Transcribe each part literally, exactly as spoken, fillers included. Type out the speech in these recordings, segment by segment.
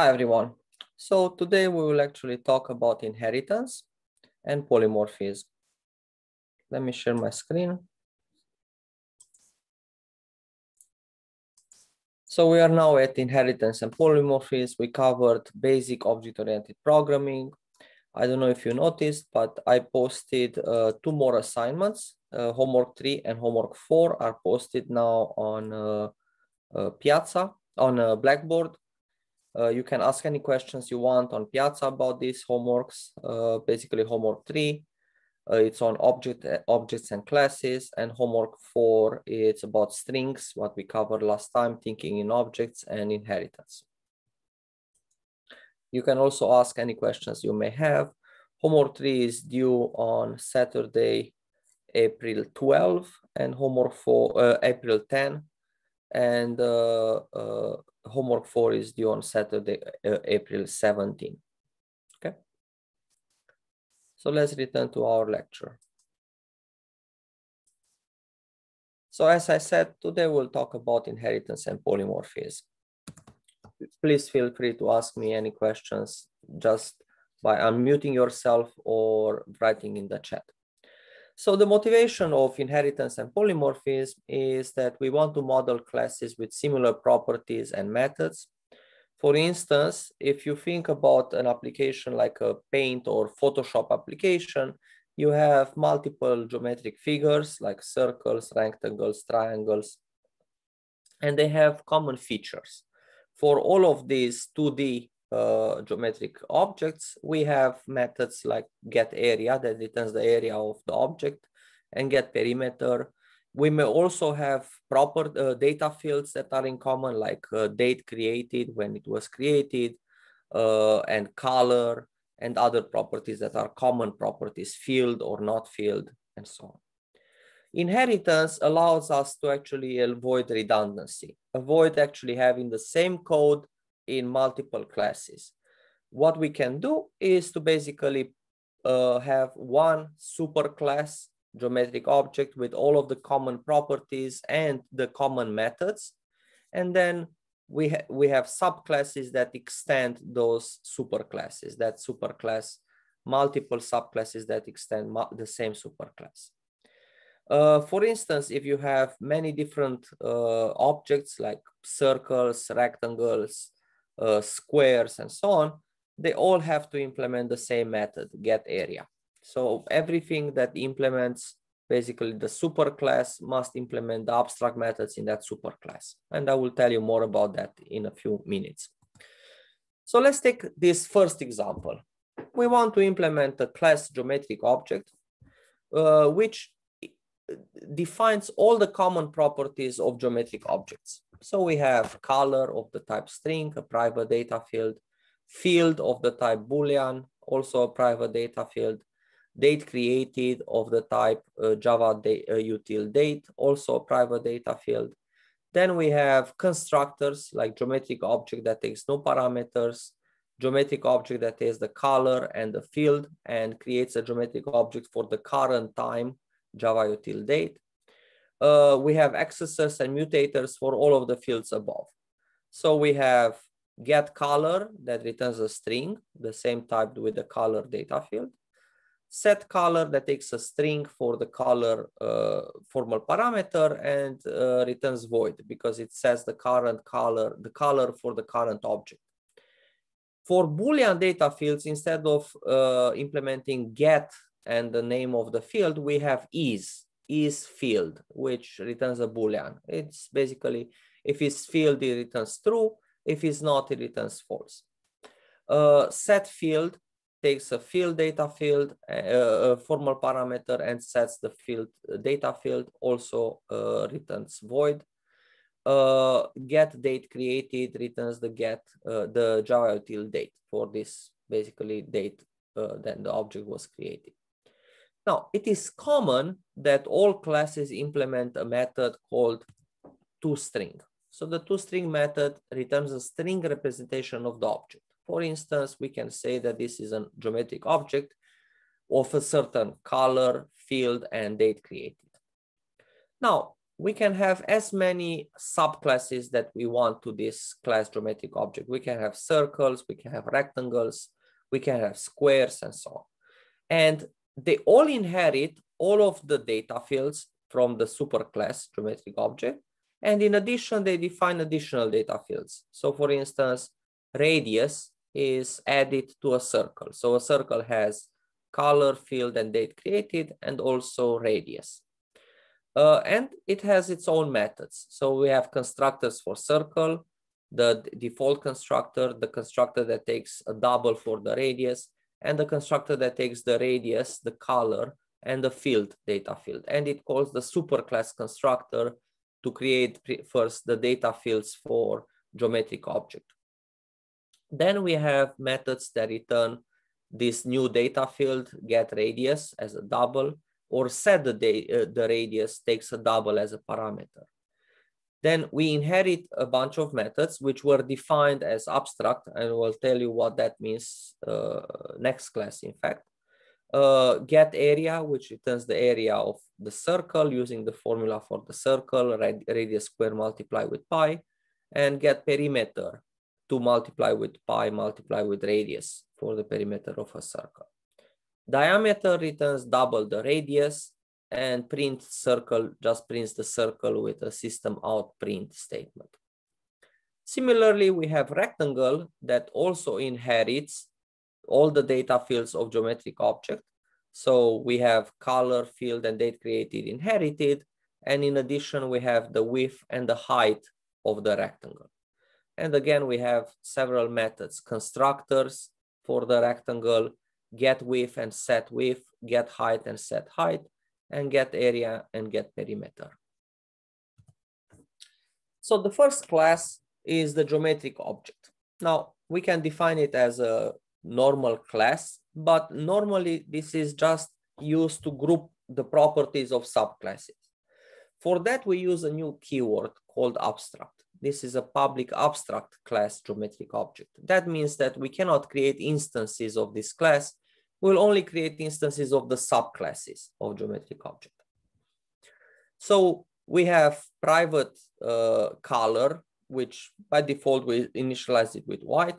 Hi everyone. So today we will actually talk about inheritance and polymorphism. Let me share my screen. So we are now at inheritance and polymorphism. We covered basic object-oriented programming. I don't know if you noticed, but I posted uh, two more assignments. Uh, homework three and homework four are posted now on uh, uh, Piazza, on uh, Blackboard. Uh, you can ask any questions you want on Piazza about these homeworks. Uh, basically, homework three, uh, it's on object, objects and classes, and homework four, it's about strings, what we covered last time, thinking in objects and inheritance. You can also ask any questions you may have. Homework three is due on Saturday, April twelfth, and homework four, uh, April tenth. And uh, uh, homework four is due on Saturday, uh, April seventeenth. Okay. So let's return to our lecture. So as I said, today we'll talk about inheritance and polymorphism. Please feel free to ask me any questions just by unmuting yourself or writing in the chat. So the motivation of inheritance and polymorphism is that we want to model classes with similar properties and methods. For instance, if you think about an application like a Paint or Photoshop application, you have multiple geometric figures like circles, rectangles, triangles, and they have common features. For all of these two D uh, geometric objects, we have methods like getArea that returns the area of the object and getPerimeter. We may also have proper uh, data fields that are in common, like uh, date created, when it was created, uh, and color, and other properties that are common properties, field or not field, and so on. Inheritance allows us to actually avoid redundancy, avoid actually having the same code in multiple classes. What we can do is to basically uh, have one superclass geometric object with all of the common properties and the common methods. And then we, ha we have subclasses that extend those superclasses, that superclass, multiple subclasses that extend the same superclass. Uh, for instance, if you have many different uh, objects like circles, rectangles, uh, squares, and so on, they all have to implement the same method, getArea. So everything that implements basically the superclass must implement the abstract methods in that superclass. And I will tell you more about that in a few minutes. So let's take this first example. We want to implement a class geometric object, uh, which defines all the common properties of geometric objects. So we have color of the type string, a private data field, field of the type Boolean, also a private data field, date created of the type uh, Java uh, util date, also a private data field. Then we have constructors like geometric object that takes no parameters, geometric object that takes the color and the field and creates a geometric object for the current time, Java util date. Uh, we have accessors and mutators for all of the fields above. So we have getColor that returns a string, the same type with the color data field. setColor that takes a string for the color uh, formal parameter and uh, returns void because it says the current color, the color for the current object. For Boolean data fields, instead of uh, implementing get and the name of the field, we have is, is field, which returns a Boolean. It's basically, if it's field, it returns true. If it's not, it returns false. Uh, set field takes a field data field, uh, a formal parameter, and sets the field data field, also uh, returns void. Uh, get date created returns the get uh, the Java util date for this basically date uh, then the object was created. Now it is common that all classes implement a method called toString. So the toString method returns a string representation of the object. For instance, we can say that this is a geometric object of a certain color, field, and date created. Now, we can have as many subclasses that we want to this class geometric object. We can have circles, we can have rectangles, we can have squares, and so on. And they all inherit all of the data fields from the superclass geometric object. And in addition, they define additional data fields. So for instance, radius is added to a circle. So a circle has color, field, and date created, and also radius. Uh, and it has its own methods. So we have constructors for circle, the default constructor, the constructor that takes a double for the radius, and the constructor that takes the radius, the color, and the field data field. And it calls the superclass constructor to create first the data fields for geometric object. Then we have methods that return this new data field, get radius as a double, or set the, uh, the radius takes a double as a parameter. Then we inherit a bunch of methods which were defined as abstract, and we'll tell you what that means uh, next class, in fact. Uh, get area, which returns the area of the circle using the formula for the circle, rad radius square multiply with pi, and get perimeter to multiply with pi multiply with radius for the perimeter of a circle. Diameter returns double the radius, and print circle just prints the circle with a system out print statement. Similarly, we have rectangle that also inherits all the data fields of geometric object. So we have color, field, and date created inherited. And in addition, we have the width and the height of the rectangle. And again, we have several methods, constructors for the rectangle, get width and set width, get height and set height, and get area and get perimeter. So the first class is the geometric object. Now, we can define it as a normal class, but normally this is just used to group the properties of subclasses. For that, we use a new keyword called abstract. This is a public abstract class geometric object. That means that we cannot create instances of this class. We'll only create instances of the subclasses of geometric object. So we have private uh, color, which by default we initialize it with white,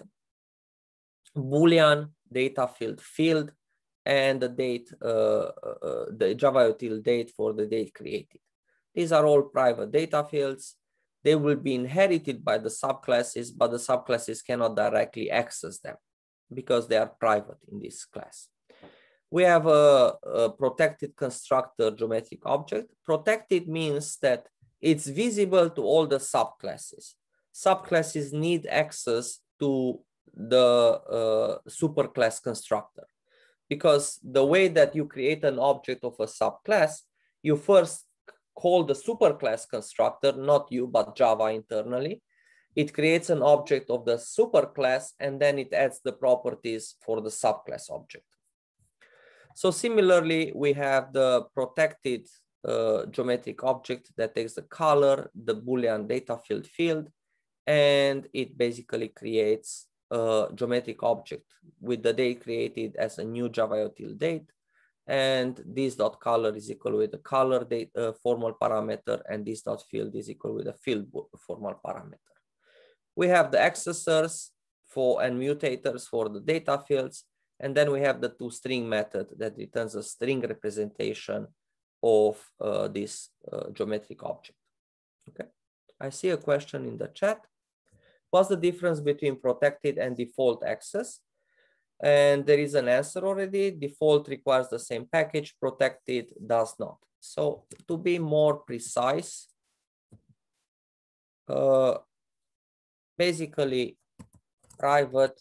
Boolean, data field field, and the date, uh, uh, the Java util date for the date created. These are all private data fields. They will be inherited by the subclasses, but the subclasses cannot directly access them because they are private in this class. We have a, a protected constructor geometric object. Protected means that it's visible to all the subclasses. Subclasses need access to the uh, superclass constructor, because the way that you create an object of a subclass, you first call the superclass constructor, not you, but Java internally. It creates an object of the superclass, and then it adds the properties for the subclass object. So similarly, we have the protected uh, geometric object that takes the color, the Boolean data field field, and it basically creates a geometric object with the date created as a new Java util date. And this dot color is equal with the color date uh, formal parameter, and this dot field is equal with the field formal parameter. We have the accessors for and mutators for the data fields, and then we have the toString method that returns a string representation of uh, this uh, geometric object. Okay, I see a question in the chat. What's the difference between protected and default access? And there is an answer already. Default requires the same package, protected does not. So to be more precise, uh, basically private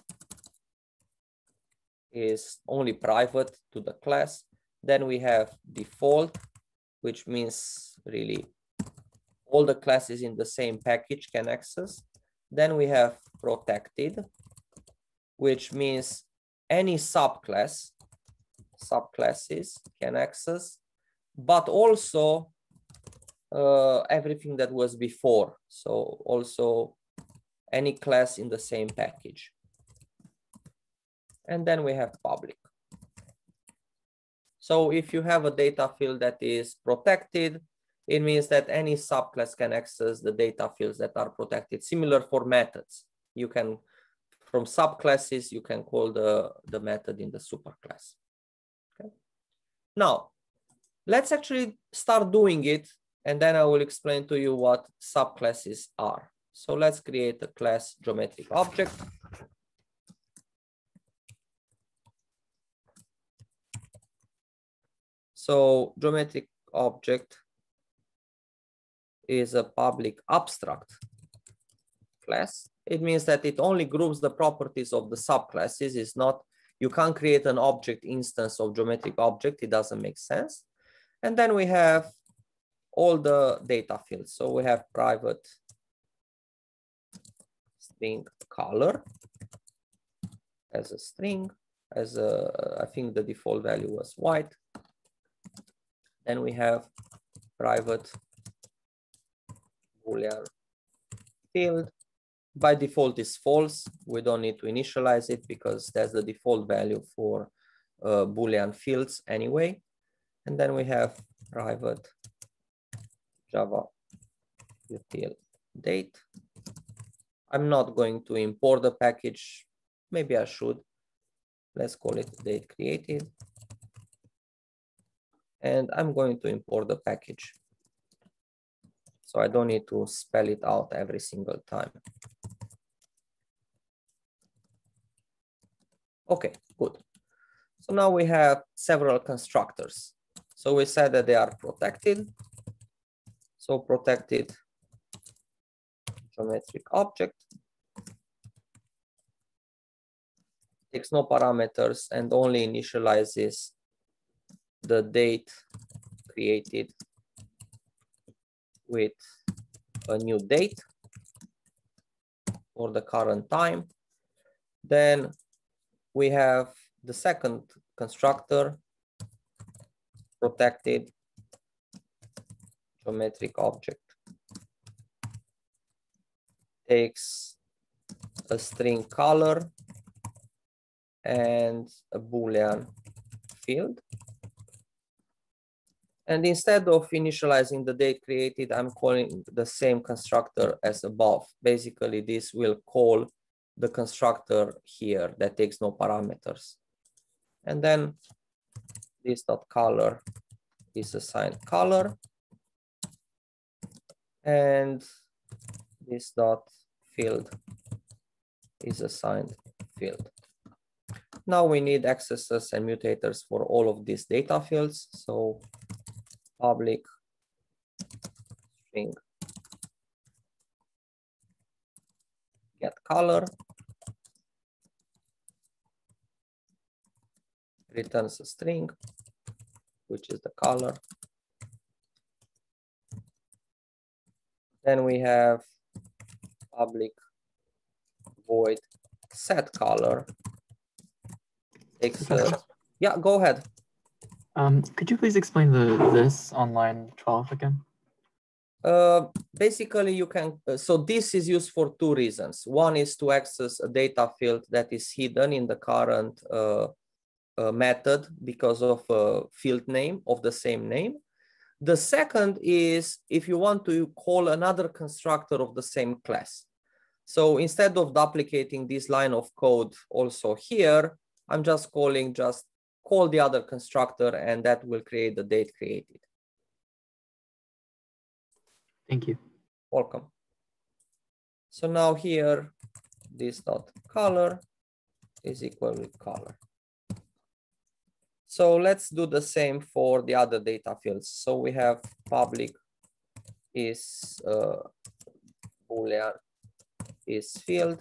is only private to the class. Then we have default, which means really all the classes in the same package can access. Then we have protected, which means any subclass, subclasses can access, but also uh, everything that was before. So also any class in the same package. And then we have public. So if you have a data field that is protected, It means that any subclass can access the data fields that are protected. Similar for methods. You can, from subclasses, you can call the, the method in the superclass. Okay. Now, let's actually start doing it, and then I will explain to you what subclasses are. So let's create a class geometric object. So geometric object is a public abstract class. It means that it only groups the properties of the subclasses. It's not, you can't create an object instance of geometric object. It doesn't make sense. And then we have all the data fields. So we have private string color as a string, as a, I think the default value was white. Then we have private Boolean field. By default is false. We don't need to initialize it because that's the default value for uh, Boolean fields anyway. And then we have private Java util date. I'm not going to import the package. Maybe I should. Let's call it date created. And I'm going to import the package. So I don't need to spell it out every single time. Okay, good. So now we have several constructors. So we said that they are protected. So protected geometric object takes no parameters and only initializes the date created with a new date for the current time. Then we have the second constructor, protected geometric object. Takes a string color and a Boolean field. And instead of initializing the date created, I'm calling the same constructor as above. Basically, this will call the constructor here that takes no parameters. And then this dot color is assigned color. And this dot field is assigned field. Now we need accessors and mutators for all of these data fields. So public string get color returns a string, which is the color. Then we have public void set color. Takes a, yeah, go ahead. Um, could you please explain the this on line twelve again? Uh, basically, you can, uh, so this is used for two reasons. One is to access a data field that is hidden in the current uh, uh, method because of a field name of the same name. The second is if you want to call another constructor of the same class. So instead of duplicating this line of code also here, I'm just calling just call the other constructor and that will create the date created. Thank you. Welcome. So now here, this dot color is equal with color. So let's do the same for the other data fields. So we have public is uh, Boolean is field,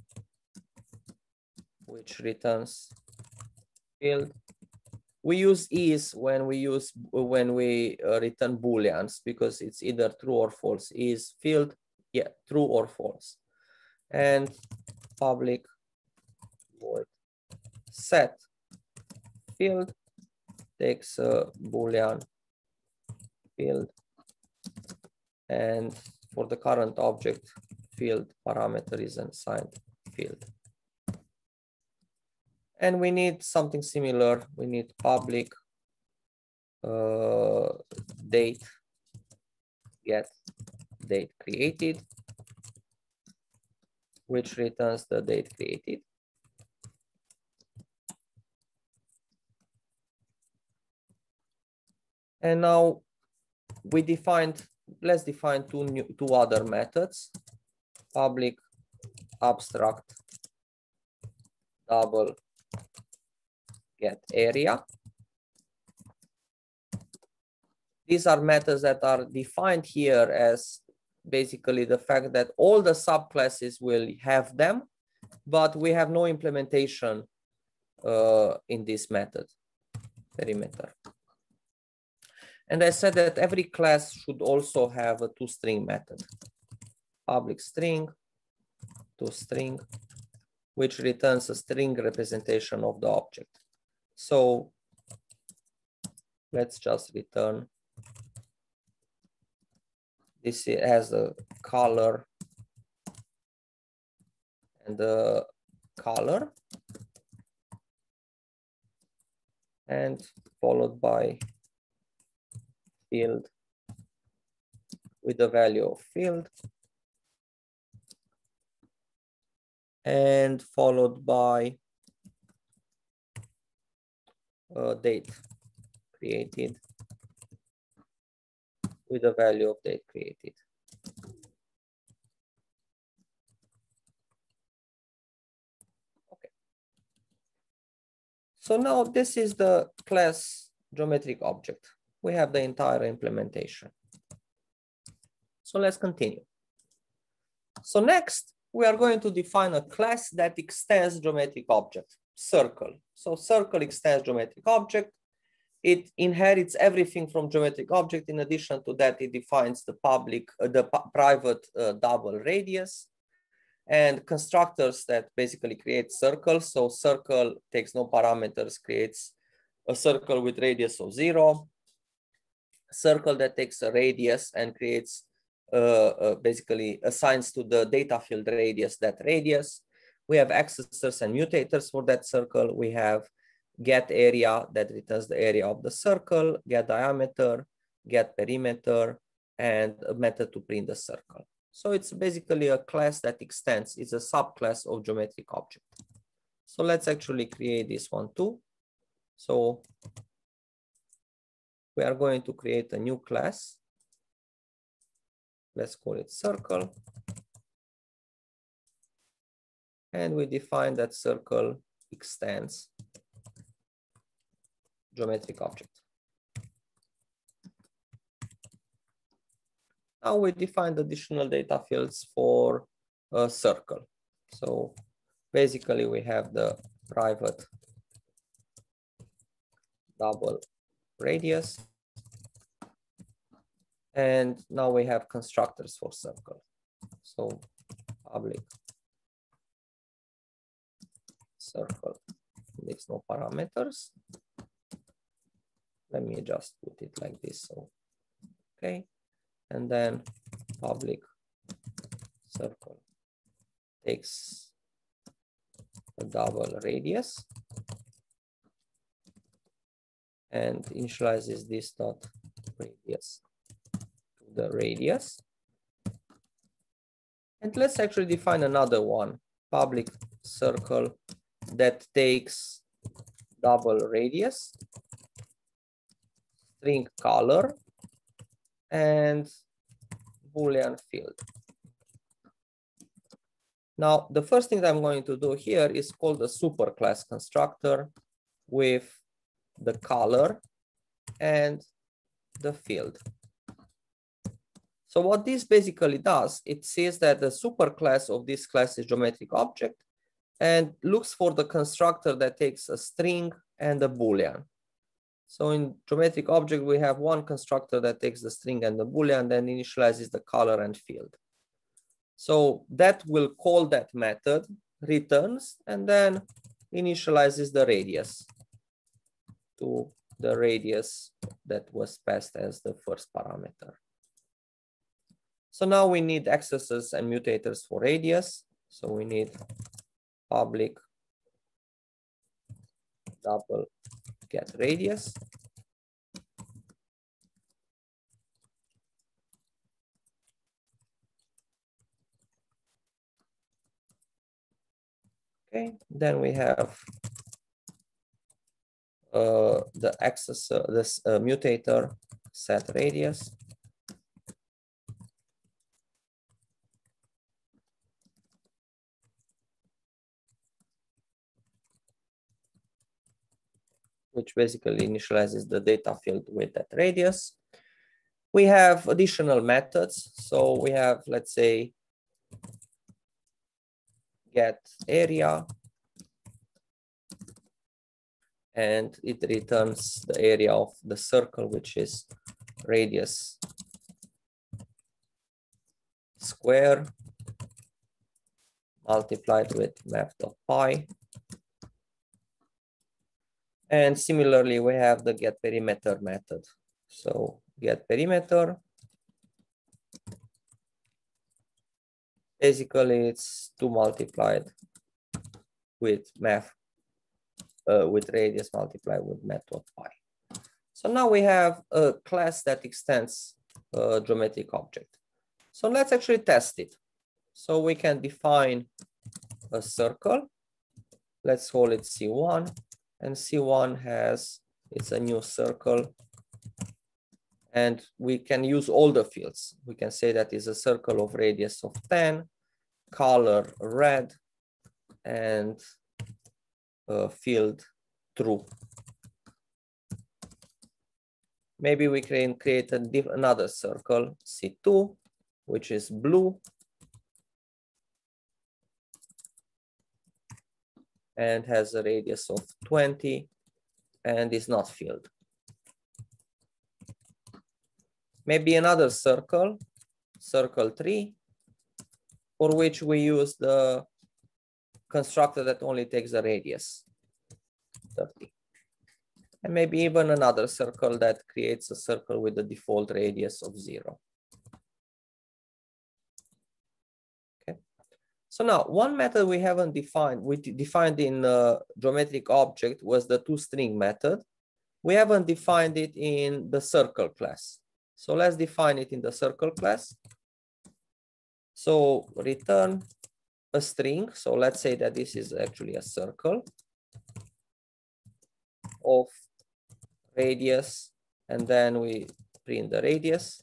which returns field. We use is when we use when we uh, return booleans because it's either true or false. Is field, yeah, true or false. And public void set field takes a boolean field, and for the current object field parameter is an assigned field. And we need something similar. We need public uh, date get date created, which returns the date created. And now we defined, let's define two new, two other methods, public abstract double get area. These are methods that are defined here as basically the fact that all the subclasses will have them, but we have no implementation uh, in this method perimeter. And I said that every class should also have a toString method, public string, toString, which returns a string representation of the object. So let's just return. This has a color and the color, and followed by field with the value of field, and followed by uh, date created with the value of date created. Okay. So now this is the class geometric object. We have the entire implementation. So let's continue. So next, we are going to define a class that extends geometric object, circle. So circle extends geometric object. It inherits everything from geometric object. In addition to that, it defines the public, uh, the private uh, double radius and constructors that basically create circles. So circle takes no parameters, creates a circle with radius of zero. Circle that takes a radius and creates uh, uh, basically assigns to the data field radius that radius. We have accessors and mutators for that circle. We have get area that returns the area of the circle, get diameter, get perimeter, and a method to print the circle. So it's basically a class that extends. It's a subclass of geometric object. So let's actually create this one too. So we are going to create a new class. Let's call it circle. And we define that circle extends geometric object. Now we defined additional data fields for a circle. So basically we have the private double radius. And now we have constructors for circle. So public circle makes no parameters. Let me just put it like this. So, okay. And then public circle takes a double radius and initializes this dot radius to the radius. And let's actually define another one, public circle that takes double radius, string color, and Boolean field. Now, the first thing that I'm going to do here is call the superclass constructor with the color and the field. So what this basically does, it says that the superclass of this class is geometric object and looks for the constructor that takes a string and a Boolean. So in geometric object, we have one constructor that takes the string and the Boolean, then initializes the color and field. So that will call that method, returns, and then initializes the radius to the radius that was passed as the first parameter. So now we need accessors and mutators for radius. So we need public double get radius. Okay, then we have uh, the access, uh, this uh, mutator set radius. Which basically initializes the data field with that radius. We have additional methods. So we have, let's say, get area, and it returns the area of the circle, which is radius square multiplied with math.py. And similarly, we have the get perimeter method. So get perimeter, basically it's two multiplied with math, uh, with radius multiplied with math.py. So now we have a class that extends a geometric object. So let's actually test it. So we can define a circle. Let's call it C one. And C one has, it's a new circle. And we can use all the fields. We can say that is a circle of radius of ten, color red, and uh, field true. Maybe we can create a diff another circle, C two, which is blue, and has a radius of twenty and is not filled. Maybe another circle, circle three, for which we use the constructor that only takes the radius, thirty. And maybe even another circle that creates a circle with the default radius of zero. Okay. So now one method we haven't defined, we defined in a geometric object was the toString method. We haven't defined it in the circle class. So let's define it in the circle class. So return a string. So let's say that this is actually a circle of radius, and then we print the radius.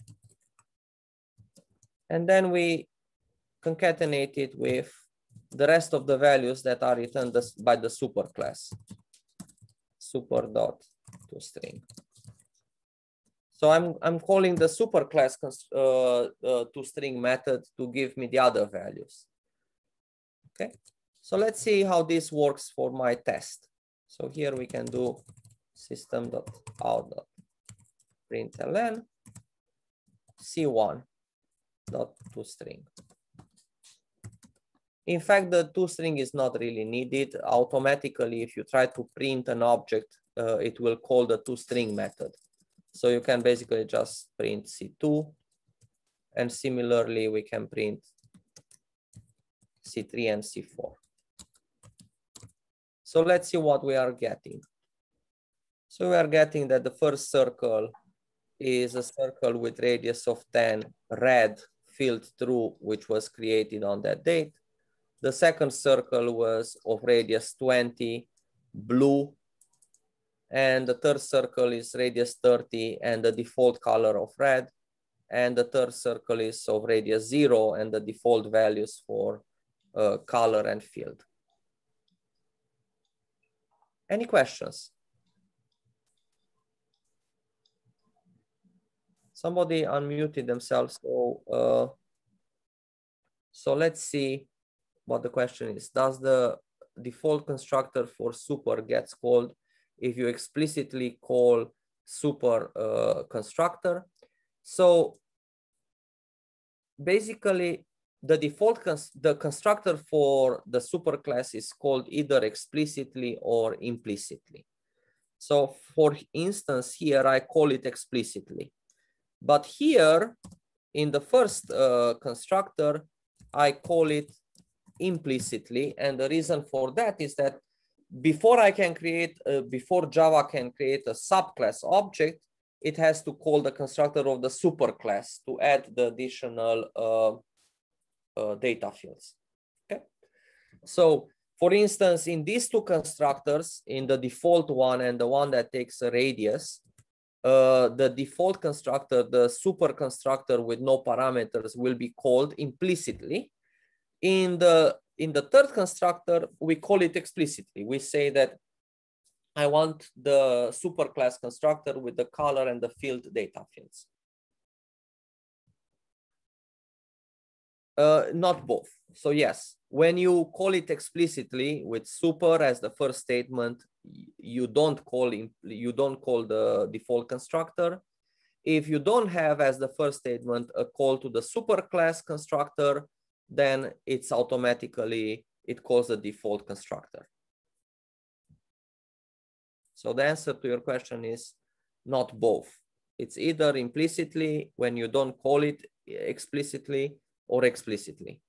And then we concatenate it with the rest of the values that are returned by the super class, super dot toString. So I'm, I'm calling the super class uh, uh, toString method to give me the other values. Okay, so let's see how this works for my test. So here we can do system.out.println C one dot toString. In fact, the toString is not really needed. Automatically, if you try to print an object, uh, it will call the toString method. So you can basically just print C two, and similarly we can print C three and C four. So let's see what we are getting. So we are getting that the first circle is a circle with radius of ten, red, filled through, which was created on that date. The second circle was of radius twenty, blue. And the third circle is radius thirty and the default color of red. And the third circle is of radius zero and the default values for uh, color and field. Any questions? Somebody unmuted themselves. So, uh, so let's see what the question is. Does the default constructor for super gets called if you explicitly call super uh, constructor? So basically the default, cons the constructor for the super class is called either explicitly or implicitly. So for instance, here I call it explicitly. But here in the first uh, constructor, I call it implicitly. And the reason for that is that before I can create, uh, before Java can create a subclass object, it has to call the constructor of the superclass to add the additional uh, uh, data fields. Okay. So For instance, in these two constructors, in the default one and the one that takes a radius, uh, the default constructor, the super constructor with no parameters, will be called implicitly. In the, in the third constructor, we call it explicitly. We say that I want the superclass constructor with the color and the field data fields. Uh, not both. So yes, when you call it explicitly with super as the first statement, you don't call you don't call the default constructor. If you don't have as the first statement a call to the superclass constructor, then it's automatically it calls the default constructor. So the answer to your question is not both. It's either implicitly when you don't call it explicitly, or explicitly.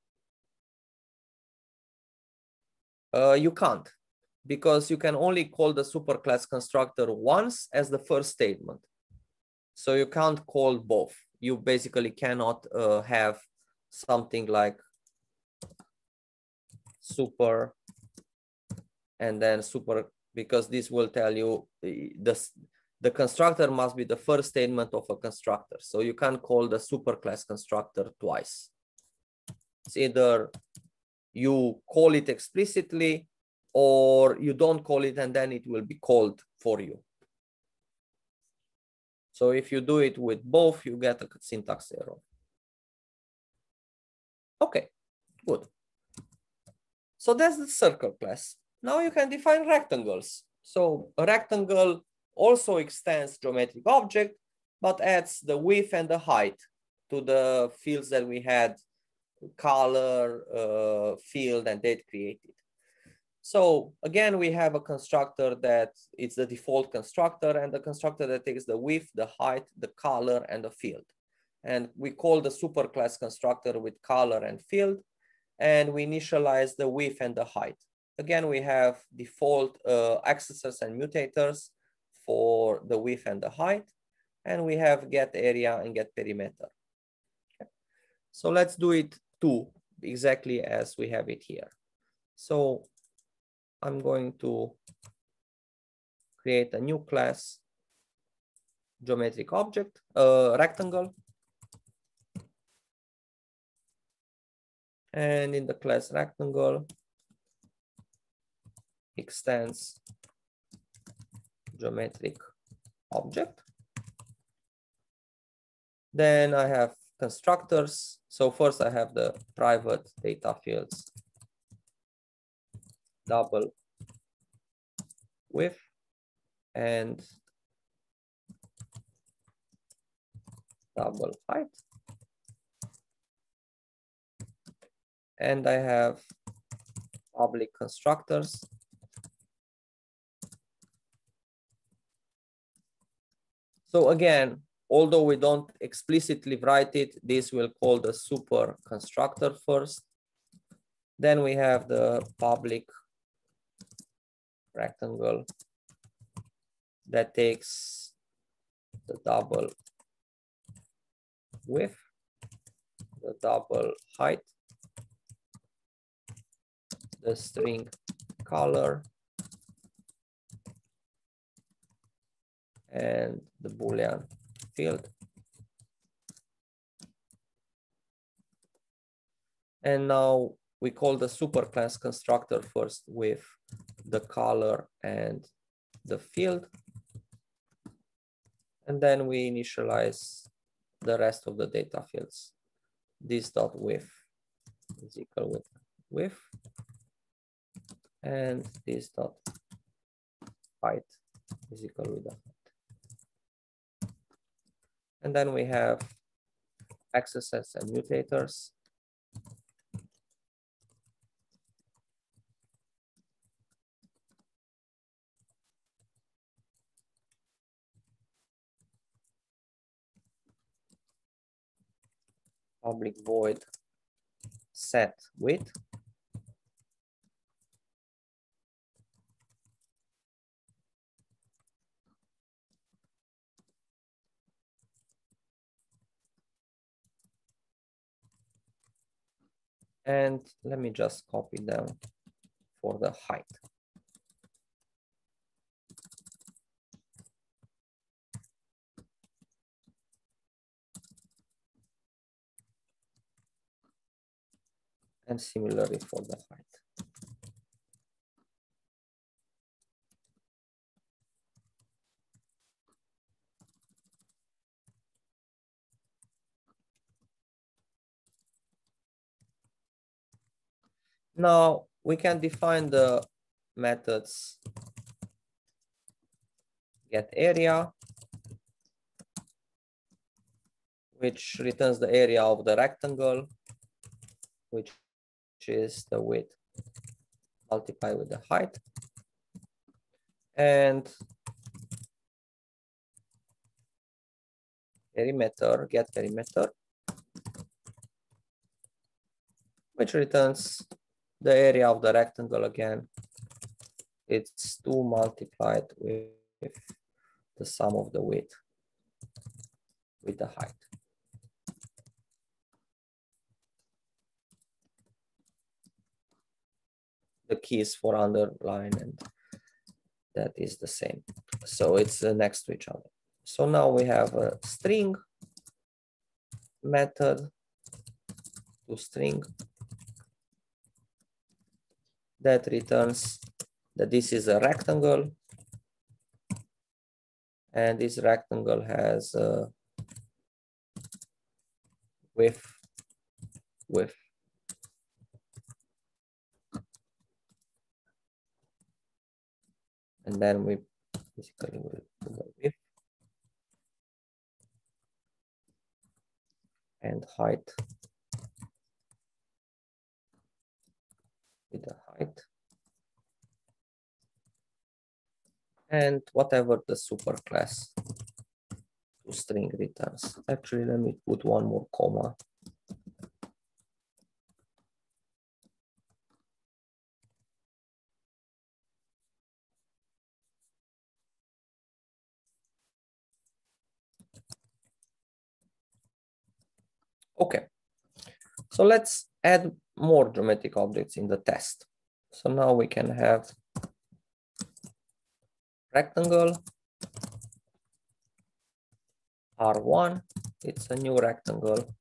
Uh, you can't, because you can only call the superclass constructor once as the first statement. So you can't call both. You basically cannot uh, have something like super and then super, because this will tell you the, the constructor must be the first statement of a constructor. So you can't call the superclass constructor twice. It's either you call it explicitly or you don't call it and then it will be called for you. So if you do it with both, you get a syntax error. Okay, good. So that's the circle class. Now you can define rectangles. So a rectangle also extends geometric object, but adds the width and the height to the fields that we had, color, uh, field, and date created. So again, we have a constructor that it's the default constructor, and the constructor that takes the width, the height, the color, and the field. And we call the superclass constructor with color and field, and we initialize the width and the height. Again, we have default uh, accessors and mutators for the width and the height, and we have get area and get perimeter. Okay. So let's do it too, exactly as we have it here. So I'm going to create a new class, geometric object, uh, rectangle. And in the class rectangle, extends geometric object. Then I have constructors. So first I have the private data fields, double width and double height. And I have public constructors. So again, although we don't explicitly write it, this will call the super constructor first. Then we have the public rectangle that takes the double width, the double height, the string color, and the Boolean field. And now we call the superclass constructor first with the color and the field. And then we initialize the rest of the data fields. This dot width is equal with width, and this dot height is equal with the height. And then we have accessors and mutators. Public void set width. And let me just copy them for the height. And similarly for the height. Now we can define the methods get area, which returns the area of the rectangle, which is the width multiplied with the height, and perimeter, get perimeter, which returns the area of the rectangle again. It's two multiplied with the sum of the width with the height. The key is for underline, and that is the same. So it's uh, next to each other. So now we have a string method to string that returns that this is a rectangle, and this rectangle has a width, width. And then we basically will do the width and height with the height. And whatever the superclass to string returns. Actually, let me put one more comma. Okay, so let's add more geometric objects in the test. So now we can have rectangle R one. It's a new rectangle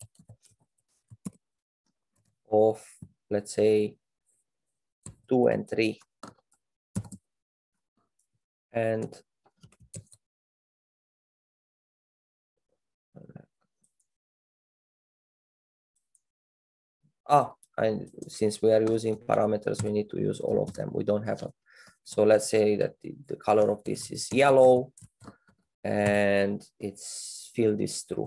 of, let's say, two and three. And ah, and since we are using parameters, we need to use all of them. We don't have a, so let's say that the, the color of this is yellow and its field is true.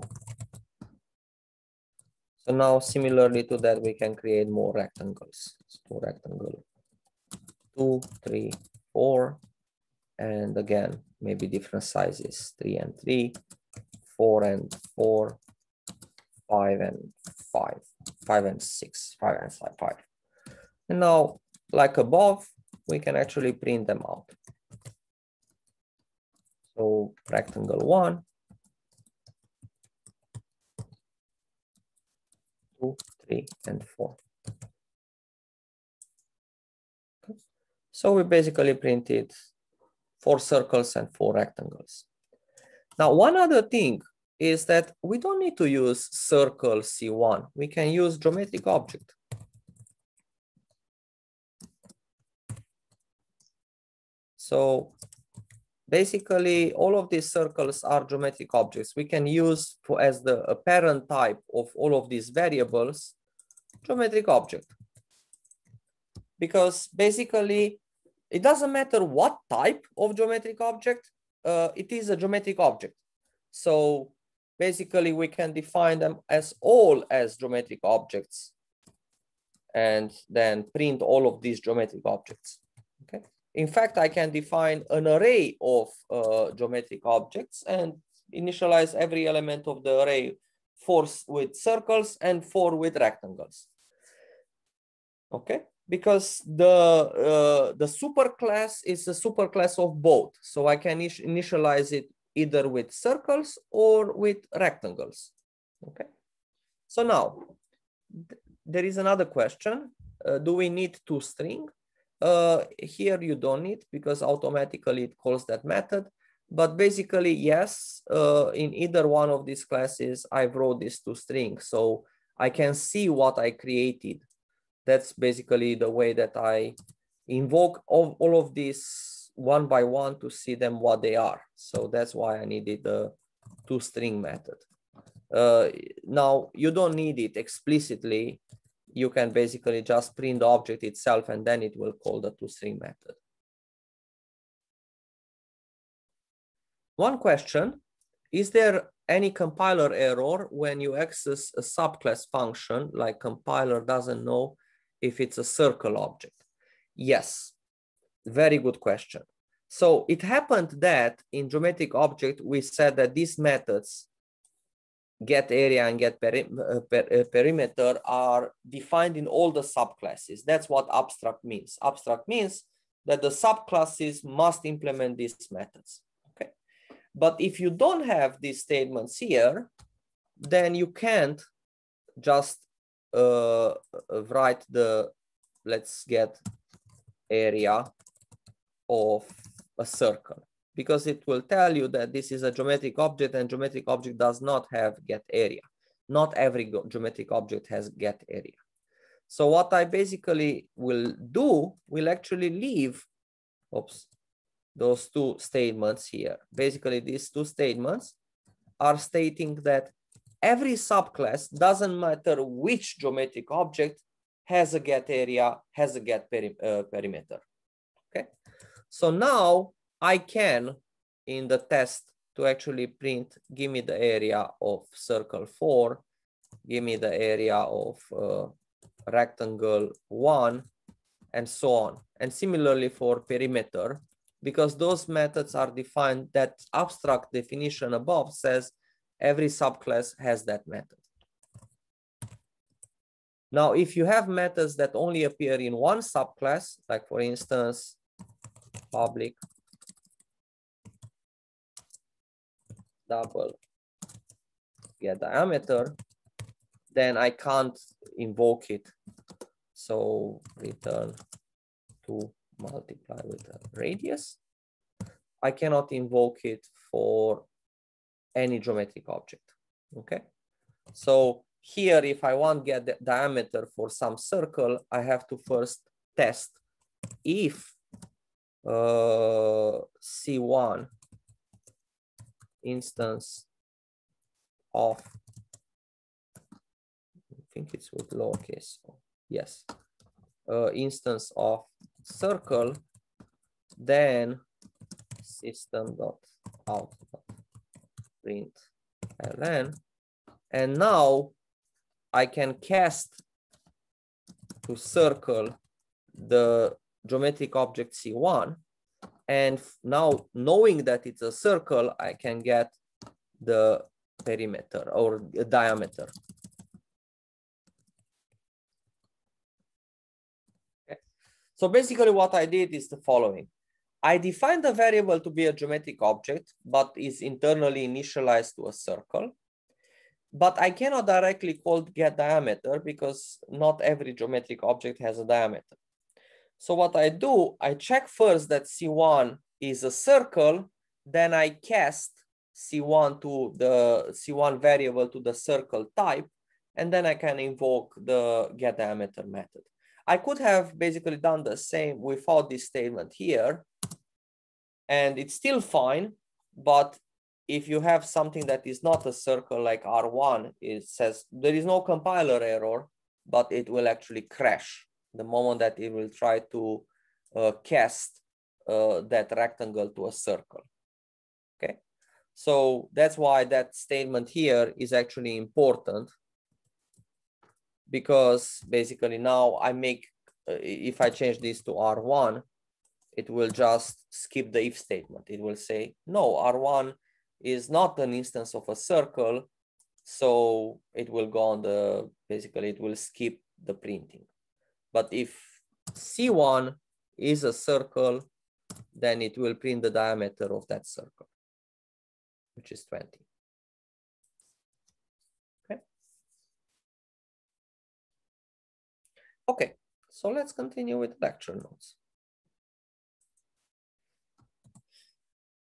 So now similarly to that, we can create more rectangles. So rectangle two, three, four, and again, maybe different sizes, three and three, four and four, five and five, five and six, five and five. And now, like above, we can actually print them out. So rectangle one, two, three, and four. Okay. So we basically printed four circles and four rectangles. Now, one other thing is that we don't need to use circle C one. We can use geometric object. So basically, all of these circles are geometric objects. We can use for as the apparent type of all of these variables, geometric object. Because basically, it doesn't matter what type of geometric object, uh, it is a geometric object. So basically, we can define them as all as geometric objects and then print all of these geometric objects. Okay. In fact, I can define an array of uh, geometric objects and initialize every element of the array, four with circles and four with rectangles. Okay, because the uh, the superclass is a superclass of both, so I can initialize it either with circles or with rectangles. Okay, so now th there is another question: uh, do we need toString? Uh, here you don't need, because automatically it calls that method. But basically, yes, uh, in either one of these classes, I wrote these two strings. So I can see what I created. That's basically the way that I invoke all, all of these one by one to see them what they are. So that's why I needed the toString method. Uh, now, you don't need it explicitly. You can basically just print the object itself, and then it will call the toString method. One question, is there any compiler error when you access a subclass function, like compiler doesn't know if it's a circle object? Yes, very good question. So it happened that in geometric object, we said that these methods, get area and get peri uh, per uh, perimeter, are defined in all the subclasses. That's what abstract means. Abstract means that the subclasses must implement these methods. Okay, but if you don't have these statements here, then you can't just uh, write the, let's get area of a circle, because it will tell you that this is a geometric object, and geometric object does not have get area. Not every geometric object has get area. So what I basically will do, will actually leave, oops, those two statements here. Basically, these two statements are stating that every subclass, doesn't matter which geometric object, has a get area, has a get peri uh, perimeter. Okay. So now I can, in the test, to actually print, give me the area of circle four, give me the area of uh, rectangle one, and so on. And similarly for perimeter, because those methods are defined, that abstract definition above says every subclass has that method. Now, if you have methods that only appear in one subclass, like for instance, public double get diameter, then I can't invoke it. So return to multiply with a radius. I cannot invoke it for any geometric object. Okay. So here, if I want to get the diameter for some circle, I have to first test if uh, C one instance of, I think it's with lowercase, yes, uh, instance of circle, then system.out.println, and now I can cast to circle the geometric object C one, and now knowing that it's a circle, I can get the perimeter or diameter. Okay. So basically what I did is the following. I defined the variable to be a geometric object, but is internally initialized to a circle. But I cannot directly call get diameter because not every geometric object has a diameter. So what I do, I check first that C one is a circle, then I cast C one to the C one variable to the circle type, and then I can invoke the get diameter method. I could have basically done the same without this statement here, and it's still fine, but if you have something that is not a circle like R one, it says there is no compiler error, but it will actually crash the moment that it will try to uh, cast uh, that rectangle to a circle. Okay, so that's why that statement here is actually important, because basically now I make, uh, if I change this to R one, it will just skip the if statement. It will say, no, R one is not an instance of a circle, so it will go on the, basically it will skip the printing. But if C one is a circle, then it will print the diameter of that circle, which is twenty. Okay. Okay, so let's continue with lecture notes.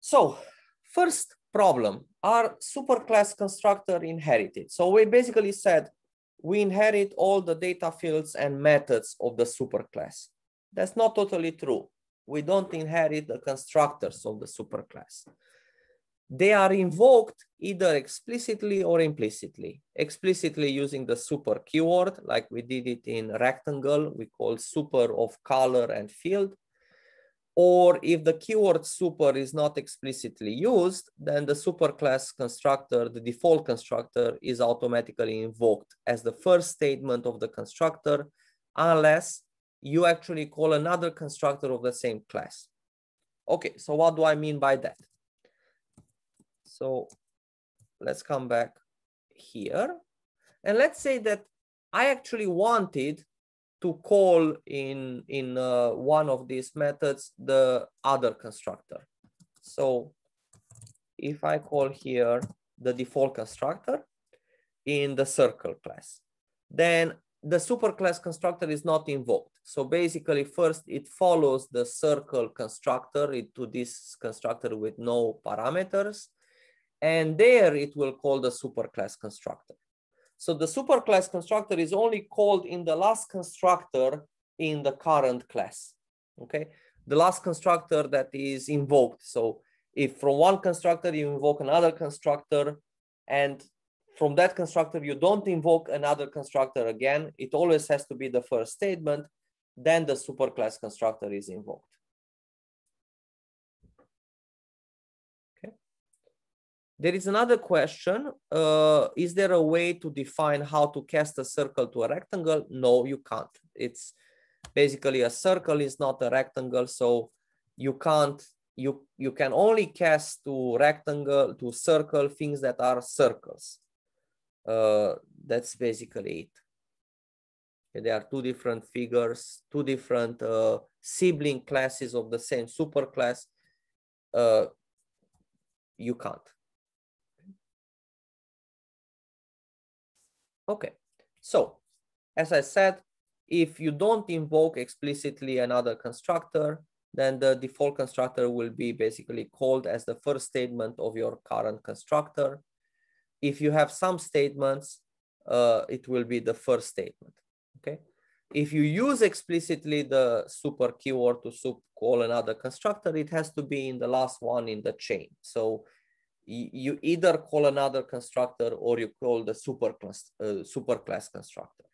So first problem, are superclass constructor inherited? So we basically said we inherit all the data fields and methods of the superclass. That's not totally true. We don't inherit the constructors of the superclass. They are invoked either explicitly or implicitly. Explicitly using the super keyword, like we did it in rectangle, we call super of color and field. Or if the keyword super is not explicitly used, then the superclass constructor, the default constructor, is automatically invoked as the first statement of the constructor, unless you actually call another constructor of the same class. Okay, so what do I mean by that? So let's come back here. And let's say that I actually wanted to call in, in uh, one of these methods the other constructor. So if I call here the default constructor in the circle class, then the superclass constructor is not invoked. So basically first it follows the circle constructor into this constructor with no parameters, and there it will call the superclass constructor. So the superclass constructor is only called in the last constructor in the current class, okay? The last constructor that is invoked. So if from one constructor you invoke another constructor, and from that constructor you don't invoke another constructor again, it always has to be the first statement, then the superclass constructor is invoked. There is another question. Uh, is there a way to define how to cast a circle to a rectangle? No, you can't. It's basically a circle is not a rectangle, so you can't, you, you can only cast to rectangle, to circle, things that are circles. Uh, that's basically it. There are two different figures, two different uh, sibling classes of the same superclass. Uh, you can't. Okay, so as I said, if you don't invoke explicitly another constructor, then the default constructor will be basically called as the first statement of your current constructor. If you have some statements, uh, it will be the first statement, okay? If you use explicitly the super keyword to call another constructor, it has to be in the last one in the chain. So you either call another constructor or you call the superclass uh, superclass constructor.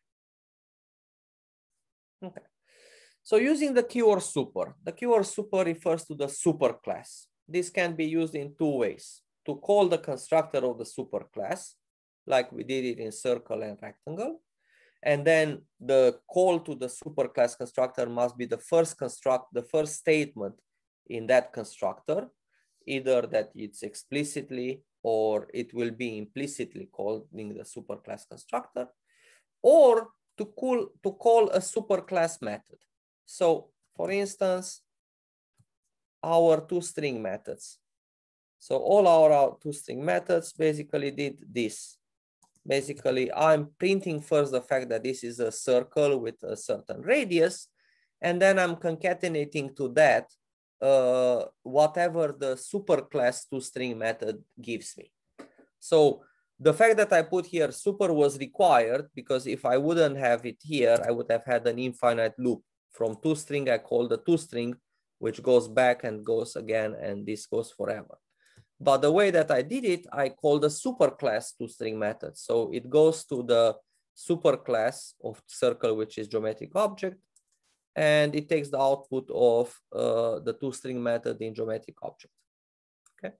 Okay. So using the keyword super, the keyword super refers to the superclass. This can be used in two ways: to call the constructor of the superclass, like we did it in circle and rectangle, and then the call to the superclass constructor must be the first construct, the first statement in that constructor, either that it's explicitly or it will be implicitly calling the superclass constructor, or to call, to call a superclass method. So for instance, our toString methods. So all our, our toString methods basically did this. Basically, I'm printing first the fact that this is a circle with a certain radius, and then I'm concatenating to that uh, whatever the superclass toString method gives me. So the fact that I put here super was required because if I wouldn't have it here, I would have had an infinite loop. From toString, I call the toString, which goes back and goes again, and this goes forever. But the way that I did it, I called the superclass toString method. So it goes to the superclass of circle, which is geometric object, and it takes the output of uh, the toString method in geometric object. Okay.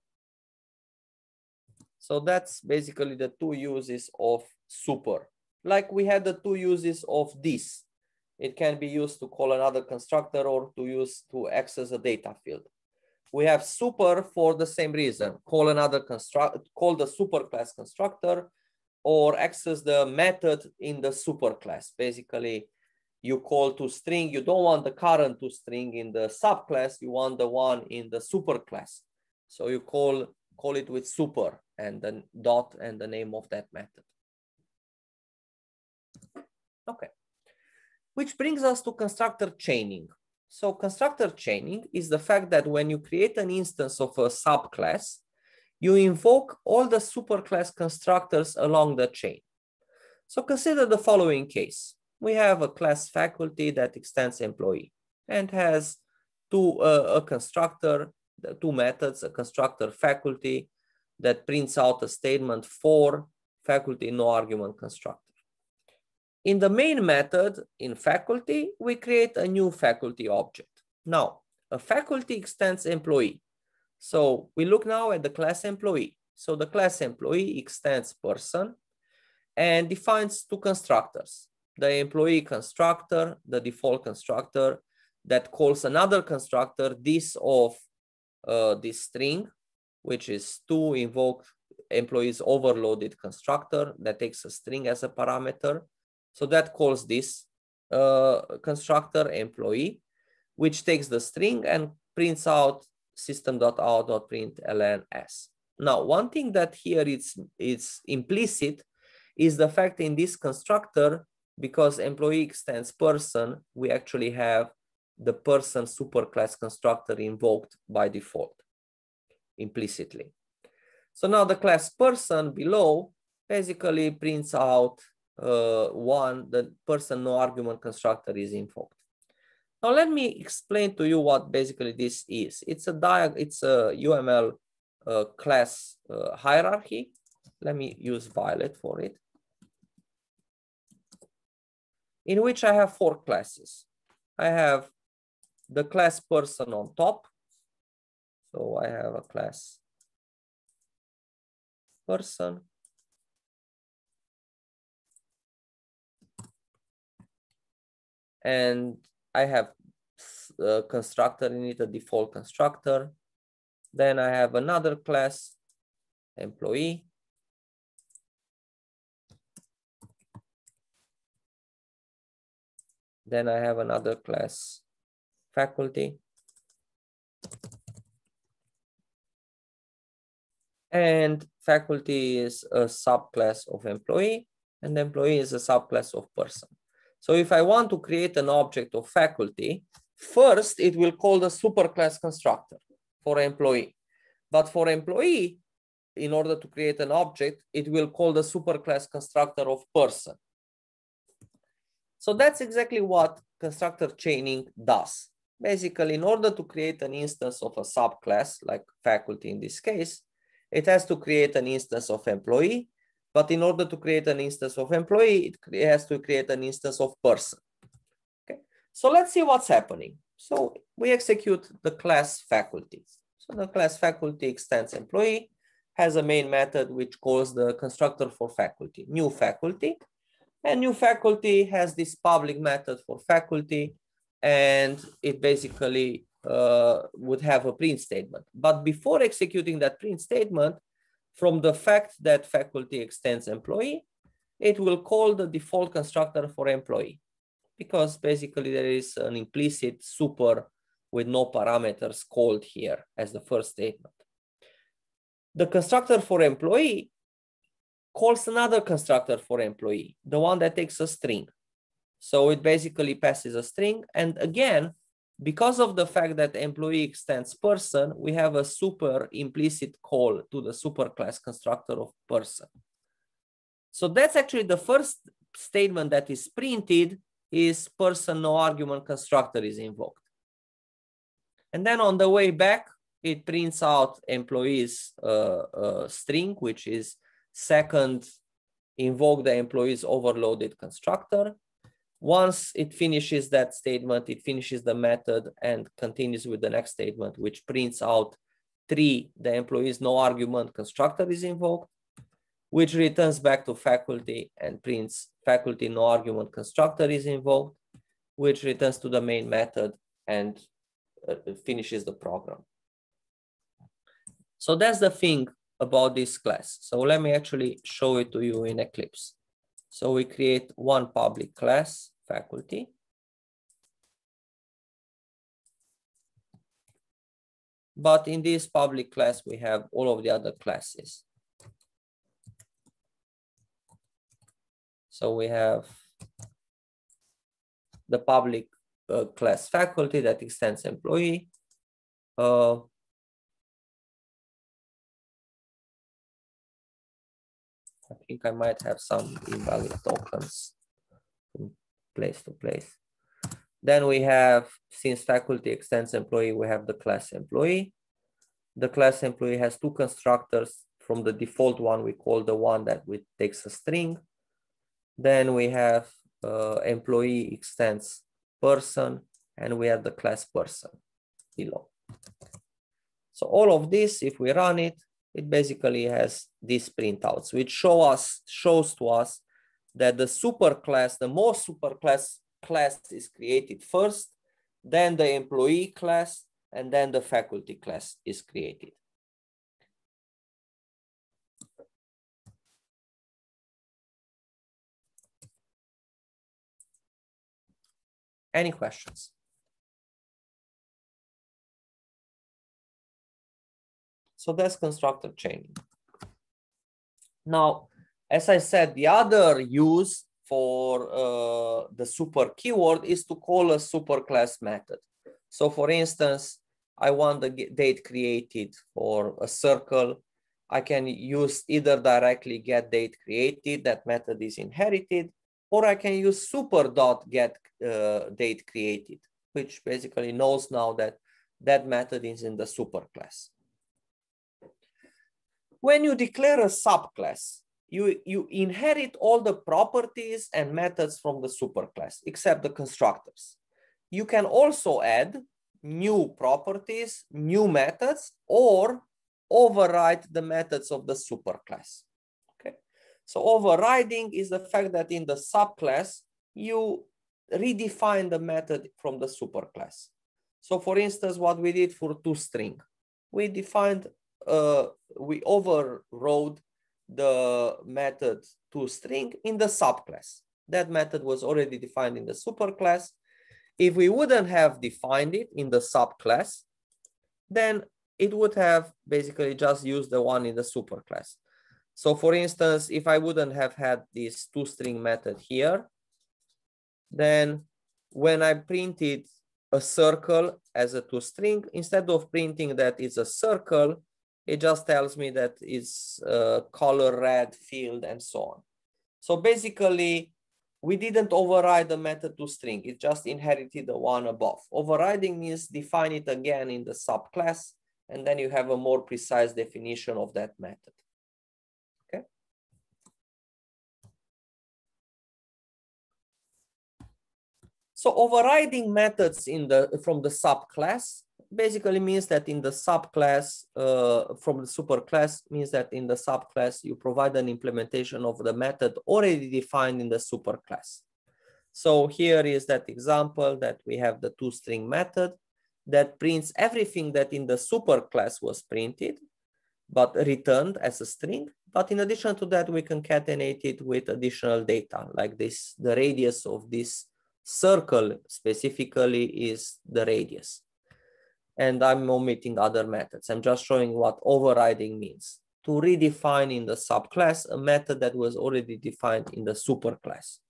So that's basically the two uses of super. Like we had the two uses of this. It can be used to call another constructor or to use to access a data field. We have super for the same reason: call another construct, call the superclass constructor, or access the method in the superclass. Basically, you call toString. You don't want the current toString in the subclass. You want the one in the superclass. So you call call it with super and then dot and the name of that method. Okay. Which brings us to constructor chaining. So constructor chaining is the fact that when you create an instance of a subclass, you invoke all the superclass constructors along the chain. So consider the following case. We have a class faculty that extends employee and has two, uh, a constructor, two methods, a constructor faculty that prints out a statement for faculty no argument constructor. In the main method in faculty, we create a new faculty object. Now, a faculty extends employee. So we look now at the class employee. So the class employee extends person and defines two constructors, the employee constructor, the default constructor that calls another constructor, this of uh, this string, which is to invoke employee's overloaded constructor that takes a string as a parameter. So that calls this uh, constructor employee, which takes the string and prints out system.out.println s. Now, one thing that here it's, it's implicit is the fact in this constructor, because employee extends person, we actually have the person superclass constructor invoked by default, implicitly. So now the class person below basically prints out uh, one, the person no argument constructor is invoked. Now let me explain to you what basically this is. It's a diag it's a U M L uh, class uh, hierarchy. Let me use Violet for it, in which I have four classes. I have the class person on top. So I have a class person. And I have a constructor in it, a default constructor. Then I have another class, employee. Then I have another class, faculty. And faculty is a subclass of employee, and employee is a subclass of person. So if I want to create an object of faculty, first it will call the superclass constructor for employee. But for employee, in order to create an object, it will call the superclass constructor of person. So that's exactly what constructor chaining does. Basically, in order to create an instance of a subclass, like faculty in this case, it has to create an instance of employee. But in order to create an instance of employee, it has to create an instance of person. Okay, so let's see what's happening. So we execute the class faculty. So the class faculty extends employee, has a main method which calls the constructor for faculty, new faculty. And new faculty has this public method for faculty, and it basically uh, would have a print statement. But before executing that print statement, from the fact that faculty extends employee, it will call the default constructor for employee, because basically there is an implicit super with no parameters called here as the first statement. The constructor for employee calls another constructor for employee, the one that takes a string. So it basically passes a string. And again, because of the fact that employee extends person, we have a super implicit call to the superclass constructor of person. So that's actually the first statement that is printed is person no argument constructor is invoked. And then on the way back, it prints out employee's uh, uh, string, which is second, invoke the employee's overloaded constructor. Once it finishes that statement, it finishes the method and continues with the next statement, which prints out three, the employee's no argument constructor is invoked, which returns back to faculty and prints faculty no argument constructor is invoked, which returns to the main method and uh, finishes the program. So that's the thing about this class. So let me actually show it to you in Eclipse. So we create one public class, faculty. But in this public class, we have all of the other classes. So we have the public uh, class faculty that extends employee. Uh, I think I might have some invalid tokens from place to place. Then we have, since faculty extends employee, we have the class employee. The class employee has two constructors. From the default one, we call the one that we takes a string. Then we have uh, employee extends person, and we have the class person below. So all of this, if we run it, it basically has these printouts, which show us, shows to us that the superclass, the most superclass class is created first, then the employee class, and then the faculty class is created. Any questions? So that's constructor chaining. Now, as I said, the other use for uh, the super keyword is to call a superclass method. So for instance, I want the date created for a circle. I can use either directly get date created, that method is inherited, or I can use super dot get uh, date created, which basically knows now that that method is in the superclass. When you declare a subclass, you, you inherit all the properties and methods from the superclass, except the constructors. You can also add new properties, new methods, or override the methods of the superclass. Okay. So overriding is the fact that in the subclass, you redefine the method from the superclass. So for instance, what we did for toString, we defined Uh, we overrode the method toString in the subclass. That method was already defined in the superclass. If we wouldn't have defined it in the subclass, then it would have basically just used the one in the superclass. So for instance, if I wouldn't have had this toString method here, then when I printed a circle as a toString, instead of printing that it's a circle, it just tells me that it's a color red field and so on. So basically, we didn't override the method toString. It just inherited the one above. Overriding means define it again in the subclass, and then you have a more precise definition of that method. Okay. So overriding methods in the from the subclass basically means that in the subclass, uh, from the superclass, means that in the subclass, you provide an implementation of the method already defined in the superclass. So here is that example that we have the toString method that prints everything that in the superclass was printed, but returned as a string. But in addition to that, we concatenate it with additional data, like this, the radius of this circle specifically is the radius. And I'm omitting other methods. I'm just showing what overriding means. To redefine in the subclass a method that was already defined in the superclass.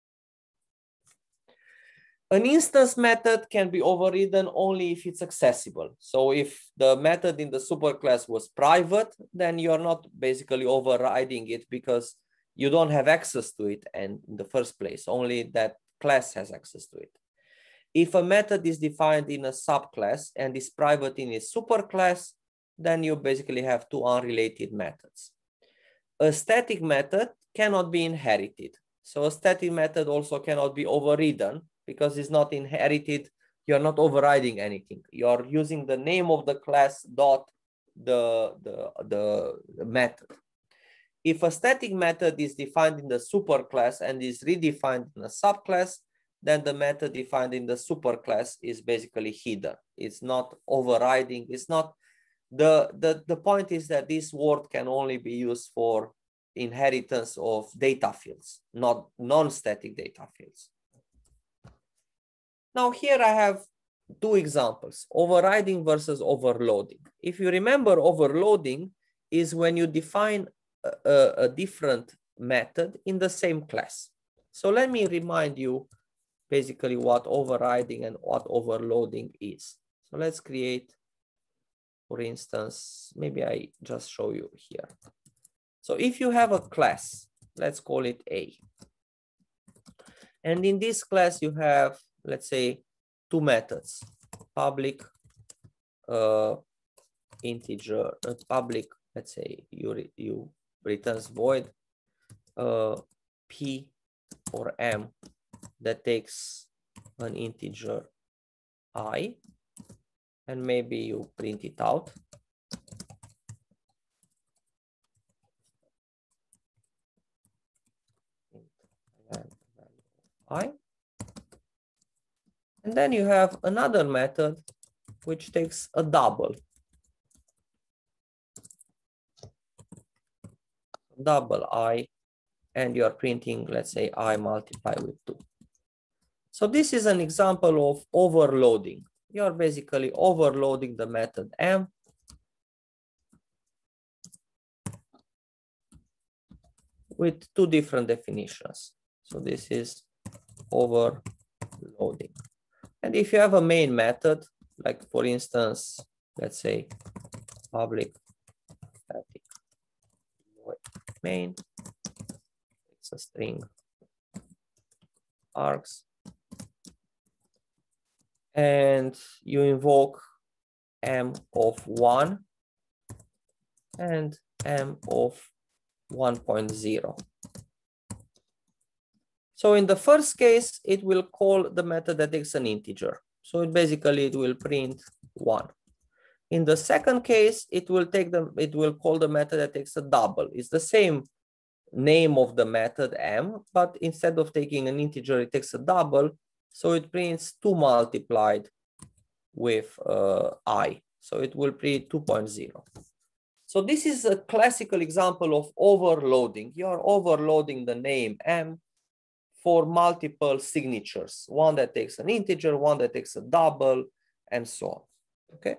An instance method can be overridden only if it's accessible. So if the method in the superclass was private, then you're not basically overriding it because you don't have access to it and in the first place, only that class has access to it. If a method is defined in a subclass and is private in its superclass, then you basically have two unrelated methods. A static method cannot be inherited. So a static method also cannot be overridden because it's not inherited. You're not overriding anything. You're using the name of the class dot the, the, the method. If a static method is defined in the superclass and is redefined in a subclass, then the method defined in the superclass is basically hidden. It's not overriding. It's not, the, the, the point is that this word can only be used for inheritance of data fields, not non-static data fields. Now here I have two examples, overriding versus overloading. If you remember, overloading is when you define a, a, a different method in the same class. So let me remind you basically what overriding and what overloading is. So let's create, for instance, maybe I just show you here. So if you have a class, let's call it A. And in this class, you have, let's say, two methods, public uh, integer, uh, public, let's say, you, you returns void, uh, P or M that takes an integer I, and maybe you print it out. I. And then you have another method which takes a double. Double I, and you are printing, let's say, I multiplied with two. So this is an example of overloading. You are basically overloading the method M with two different definitions. So this is overloading. And if you have a main method, like for instance, let's say public static void main, it's a string args, and you invoke M of one and M of one point zero. So in the first case, it will call the method that takes an integer. So it basically it will print one. In the second case, it will take the it will call the method that takes a double. It's the same name of the method M, but instead of taking an integer, it takes a double. So it prints two multiplied with uh, I. So it will print two point zero. So this is a classical example of overloading. You are overloading the name M for multiple signatures, one that takes an integer, one that takes a double, and so on. Okay.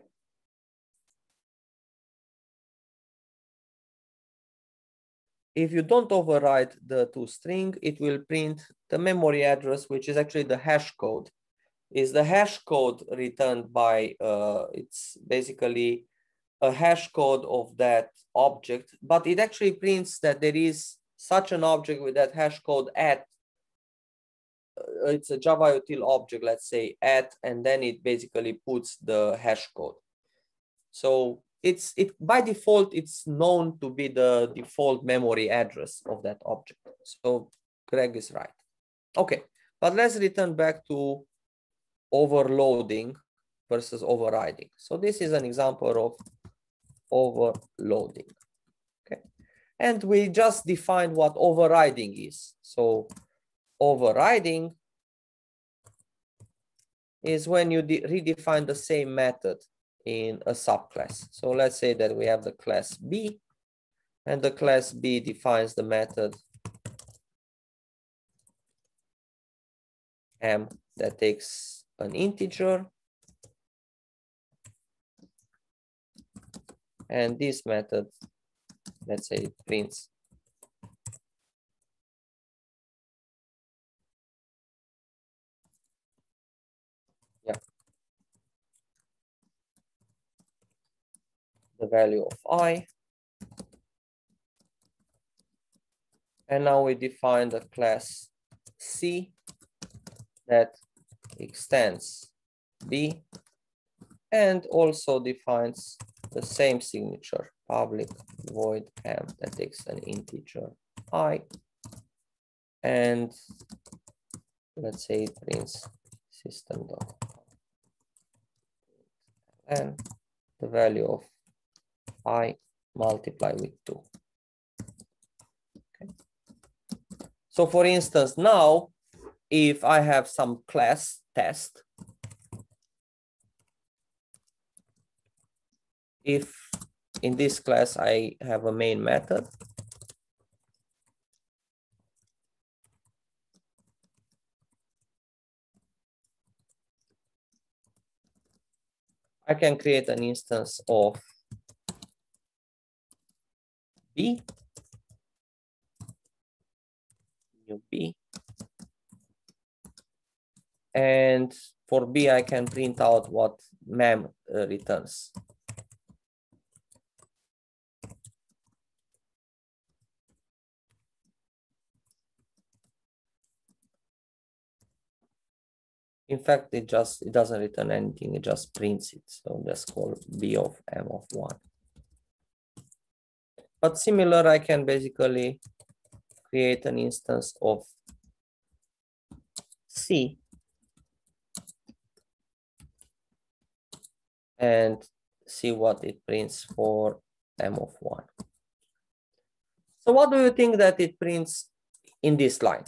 If you don't override the toString, it will print the memory address, which is actually the hash code. Is the hash code returned by, uh, it's basically a hash code of that object, but it actually prints that there is such an object with that hash code at, uh, it's a Java util object, let's say at, and then it basically puts the hash code. So it's it by default, it's known to be the default memory address of that object. So Greg is right. Okay, but let's return back to overloading versus overriding. So this is an example of overloading. Okay, and we just defined what overriding is. So overriding is when you redefine the same method in a subclass. So let's say that we have the class B, and the class B defines the method M that takes an integer, and this method, let's say it prints yeah, the value of I. And now we define the class C that extends B and also defines the same signature, public void M that takes an integer I. And let's say it prints system dot and the value of I multiply with two. Okay. So for instance, now if I have some class test, if in this class I have a main method, I can create an instance of B, new B, And for B, I can print out what mem uh, returns. In fact, it just it doesn't return anything, it just prints it. So let's call B of M of one. But similar, I can basically create an instance of C and see what it prints for M of one. So what do you think that it prints in this line?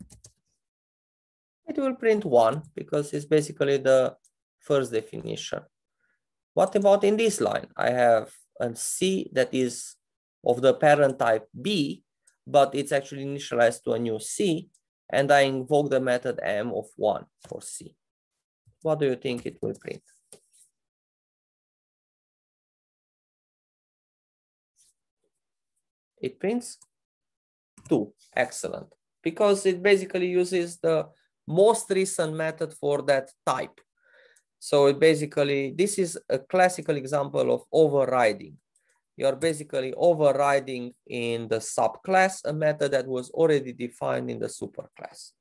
It will print one because it's basically the first definition. What about in this line? I have a C that is of the parent type B, but it's actually initialized to a new C, and I invoke the method M of one for C. What do you think it will print? It prints two. Excellent. Because it basically uses the most recent method for that type. So it basically, this is a classical example of overriding. You're basically overriding in the subclass a method that was already defined in the superclass.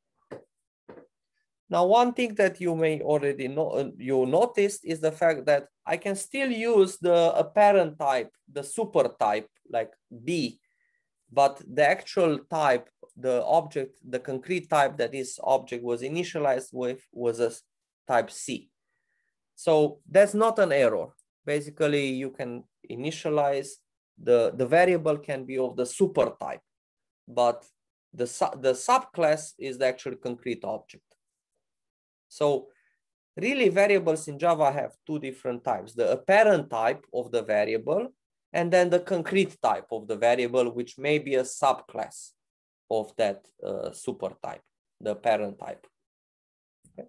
Now, one thing that you may already know, you noticed is the fact that I can still use the a parent type, the super type like B, but the actual type, the object, the concrete type that this object was initialized with was a type C. So that's not an error. Basically, you can initialize, the, the variable can be of the super type, but the, the subclass is the actual concrete object. So really variables in Java have two different types, the apparent type of the variable and then the concrete type of the variable, which may be a subclass of that uh, super type, the parent type. Okay.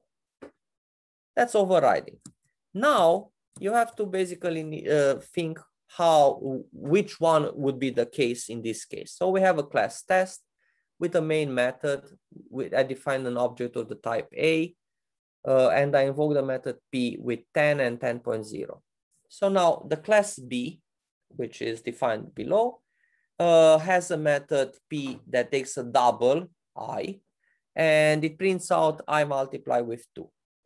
That's overriding. Now you have to basically uh, think how, which one would be the case in this case. So we have a class test with a main method. With, I define an object of the type A, uh, and I invoke the method P with ten and ten point zero. So now the class B, which is defined below, uh, has a method P that takes a double I, and it prints out I multiply with two.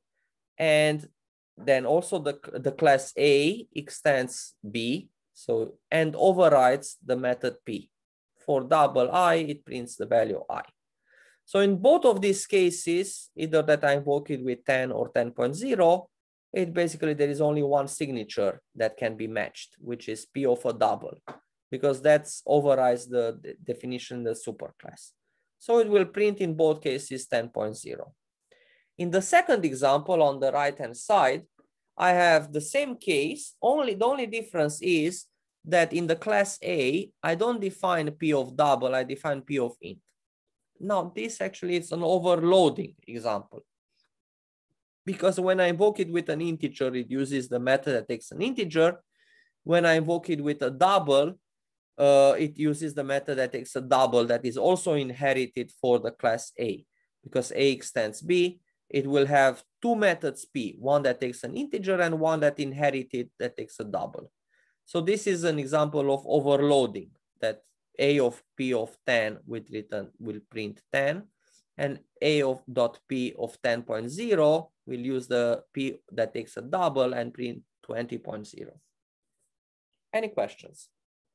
And then also the, the class A extends B, so, and overrides the method P. For double I, it prints the value I. So in both of these cases, either that I invoke it with ten or ten point zero, it basically, there is only one signature that can be matched, which is P of a double, because that's overrides the, the definition in the superclass. So it will print in both cases ten point zero. In the second example on the right-hand side, I have the same case, only the only difference is that in the class A, I don't define P of double, I define P of int. Now this actually is an overloading example, because when I invoke it with an integer, it uses the method that takes an integer. When I invoke it with a double, uh, it uses the method that takes a double that is also inherited for the class A, because A extends B. It will have two methods P, one that takes an integer and one that inherited that takes a double. So this is an example of overloading, that A of P of ten will return will print ten, and A of dot P of ten point zero will use the P that takes a double and print twenty point zero. Any questions?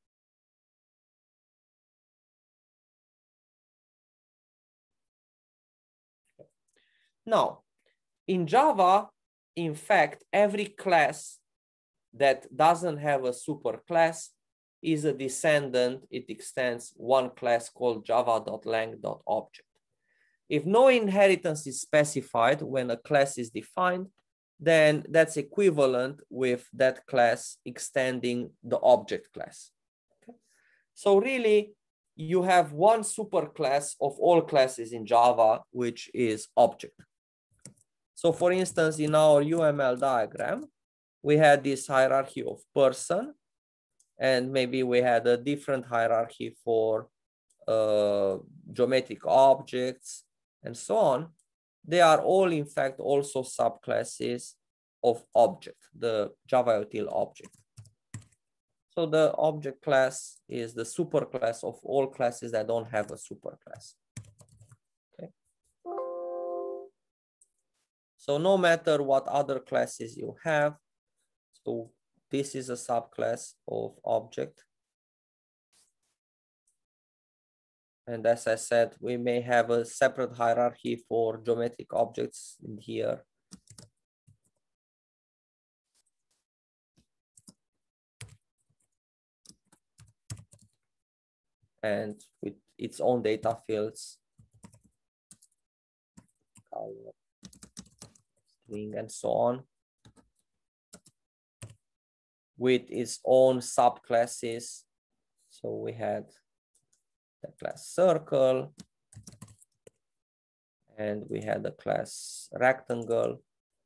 Now, in Java, in fact, every class that doesn't have a superclass is a descendant. It extends one class called java.lang.object. If no inheritance is specified when a class is defined, then that's equivalent with that class extending the object class. Okay? So really, you have one superclass of all classes in Java, which is object. So for instance, in our U M L diagram, we had this hierarchy of person, and maybe we had a different hierarchy for uh, geometric objects and so on. they are all in fact also subclasses of object, the JavaUtil object. So the object class is the superclass of all classes that don't have a superclass. Okay. So no matter what other classes you have, so this is a subclass of object. And as I said, we may have a separate hierarchy for geometric objects in here. And with its own data fields, color, string, and so on, with its own subclasses. So we had the class circle, and we had the class rectangle,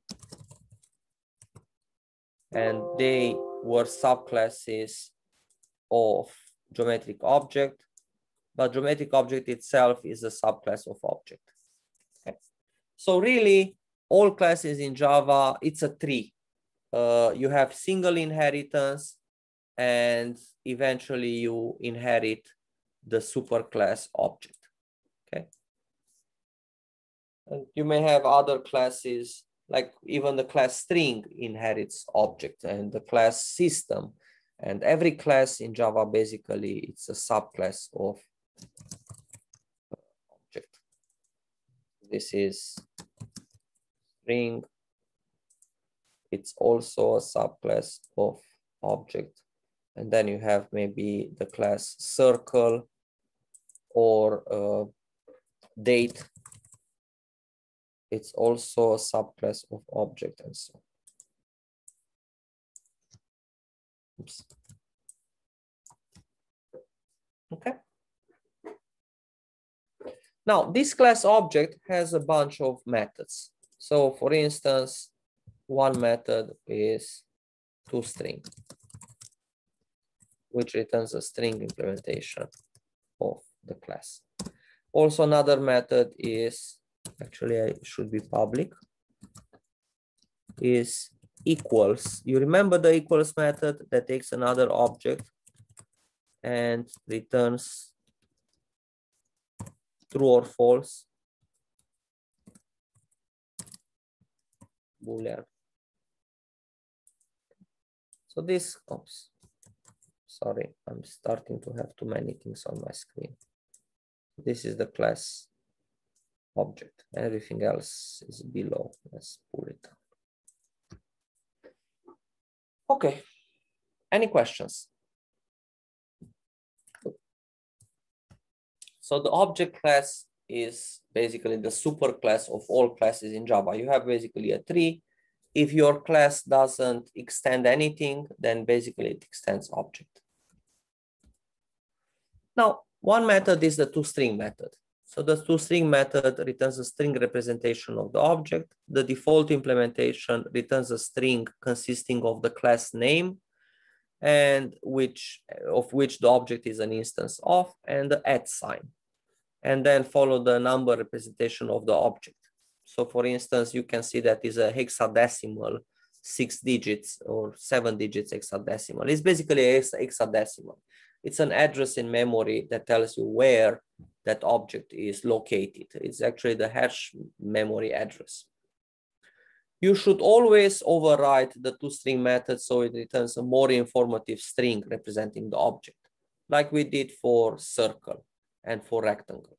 and they were subclasses of geometric object, but geometric object itself is a subclass of object. Okay. So really, all classes in Java, it's a tree. Uh, you have single inheritance, and eventually you inherit the superclass object. Okay. And you may have other classes, like even the class string inherits object, and the class system. And every class in Java, basically, it's a subclass of object. This is string. It's also a subclass of object. And then you have maybe the class circle or uh, date. It's also a subclass of object and so on. Oops. Okay. Now, this class object has a bunch of methods. So for instance, one method is toString, which returns a string implementation of the class. Also, another method is, actually I should be public, is equals. You remember the equals method that takes another object and returns true or false Boolean. So this, oops, sorry, I'm starting to have too many things on my screen. This is the class object. Everything else is below. Let's pull it down. Okay, any questions? So the object class is basically the superclass of all classes in Java. You have basically a tree. If your class doesn't extend anything, then basically it extends object. Now, one method is the toString method. So the toString method returns a string representation of the object. The default implementation returns a string consisting of the class name, and which of which the object is an instance of, and the at sign, and then follow the number representation of the object. So for instance, you can see that is a hexadecimal, six digits or seven digits hexadecimal. It's basically a hexadecimal. It's an address in memory that tells you where that object is located. It's actually the hash memory address. You should always override the toString method so it returns a more informative string representing the object, like we did for circle and for rectangle.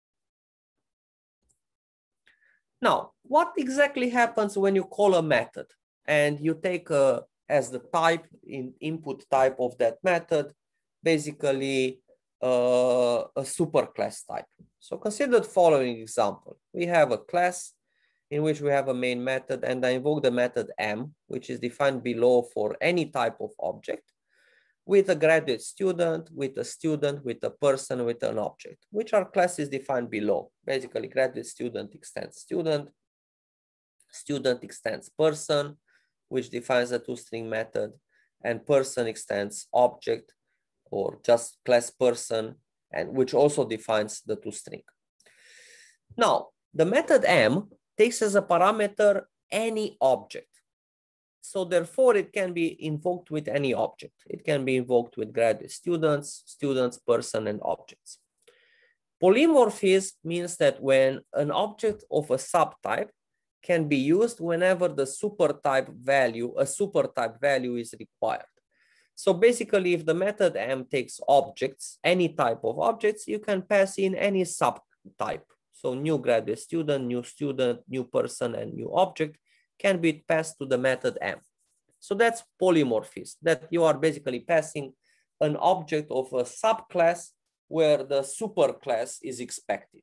Now, what exactly happens when you call a method and you take a, as the type, in input type of that method, basically uh, a superclass type? So consider the following example. We have a class in which we have a main method, and I invoke the method m, which is defined below for any type of object, with a graduate student, with a student, with a person, with an object, which are classes defined below. Basically, graduate student extends student, student extends person, which defines a toString method, and person extends object, or just class person, and which also defines the toString. Now, The method M takes as a parameter any object. So therefore, it can be invoked with any object. It can be invoked with graduate students, students, person, and objects. Polymorphism means that when an object of a subtype can be used whenever the supertype value, a supertype value is required. So basically, if the method M takes objects, any type of objects, you can pass in any subtype. So new graduate student, new student, new person, and new object can be passed to the method M. So that's polymorphism, that you are basically passing an object of a subclass where the superclass is expected.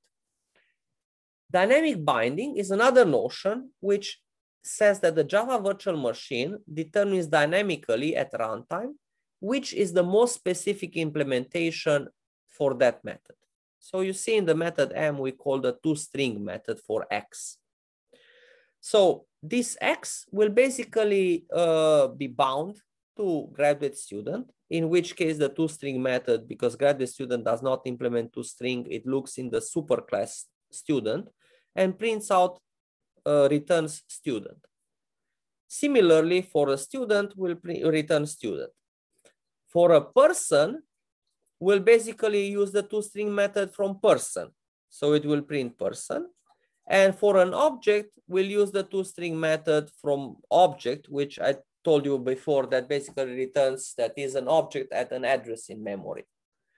Dynamic binding is another notion which says that the Java virtual machine determines dynamically at runtime which is the most specific implementation for that method. So you see in the method M, we call the toString method for X. So this X will basically uh, be bound to graduate student, in which case the toString method, because graduate student does not implement toString, it looks in the superclass student and prints out, uh, returns student. Similarly, for a student, will return student. For a person, we'll basically use the toString method from person. So it will print person. And for an object, we'll use the toString method from object, which I told you before that basically returns that is an object at an address in memory.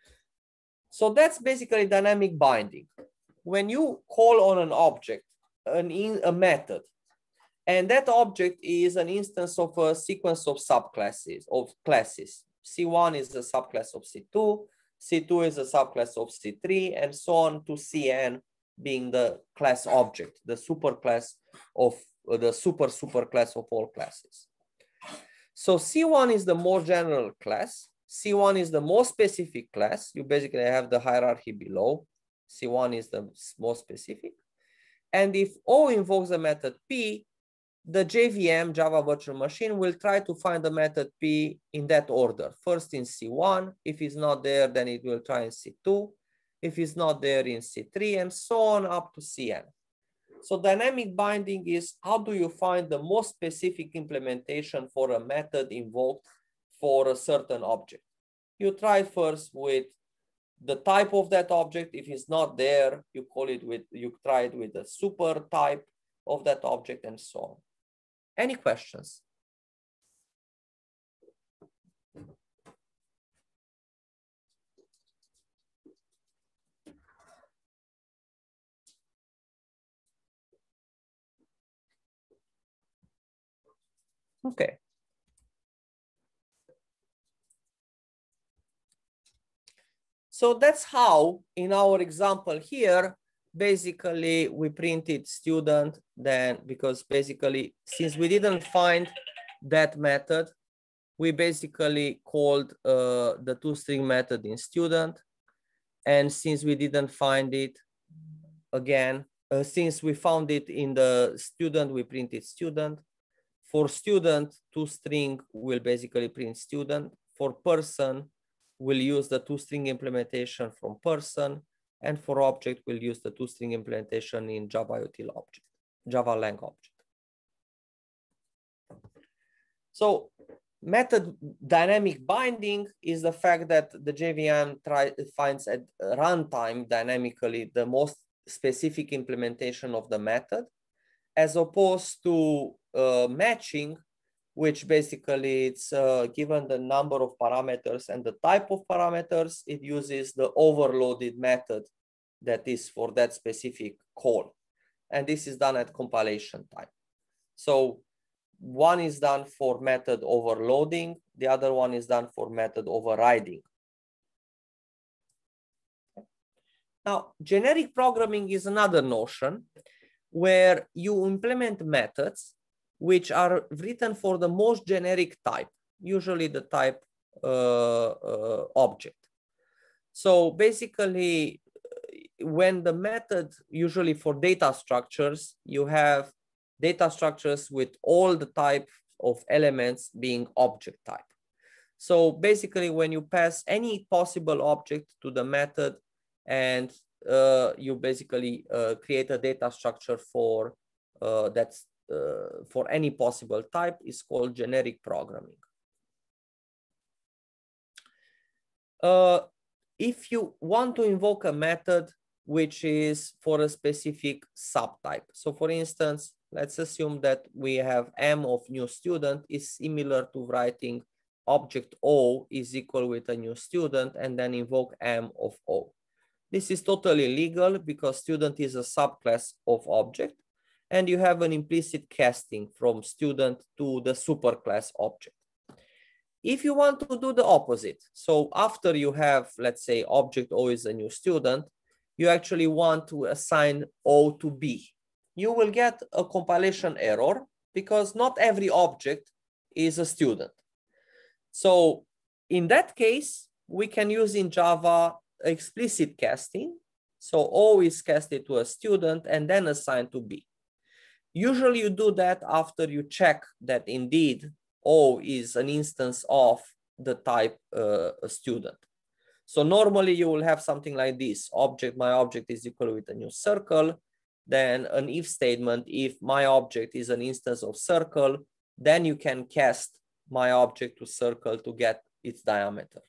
So that's basically dynamic binding. When you call on an object, an in, a method, and that object is an instance of a sequence of subclasses, of classes. C one is a subclass of C two, C two is a subclass of C three, and so on to C N being the class object, the superclass of uh, the super superclass of all classes. So C one is the more general class. C one is the most specific class. You basically have the hierarchy below. C one is the most specific. And if O invokes the method P, the J V M, Java Virtual Machine, will try to find the method P in that order. First in C one, if it's not there, then it will try in C two. If it's not there, in C three, and so on up to C N. So dynamic binding is how do you find the most specific implementation for a method invoked for a certain object. You try first with the type of that object. If it's not there, you call it with, you try it with the super type of that object and so on. Any questions? Okay. So that's how, in our example here, basically we printed student then, because basically since we didn't find that method, we basically called uh, the toString method in student. And since we didn't find it, again, uh, since we found it in the student, we printed student. For student, toString will basically print student. For person, we'll use the toString implementation from person. And for object, we'll use the toString implementation in Java util object, Java lang object. So method dynamic binding is the fact that the J V M try, finds at runtime dynamically the most specific implementation of the method, as opposed to uh, matching, which basically it's uh, given the number of parameters and the type of parameters, it uses the overloaded method that is for that specific call. And this is done at compilation time. So one is done for method overloading, the other one is done for method overriding. Now, generic programming is another notion where you implement methods which are written for the most generic type, usually the type uh, uh, object. So basically, when the method, usually for data structures, you have data structures with all the type of elements being object type. So basically, when you pass any possible object to the method and uh, you basically uh, create a data structure for uh, that's uh, for any possible type is called generic programming. Uh, if you want to invoke a method which is for a specific subtype, so for instance, let's assume that we have M of new student is similar to writing object O is equal with a new student and then invoke M of O. This is totally legal because student is a subclass of object and you have an implicit casting from student to the superclass object. If you want to do the opposite, so after you have, let's say, object O is a new student, you actually want to assign O to B. You will get a compilation error because not every object is a student. So in that case, we can use in Java explicit casting. So O is casted to a student and then assigned to B. Usually you do that after you check that indeed O is an instance of the type uh, a student. So normally you will have something like this: object, my object is equal with a new circle, then an if statement. If my object is an instance of circle, then you can cast my object to circle to get its diameter.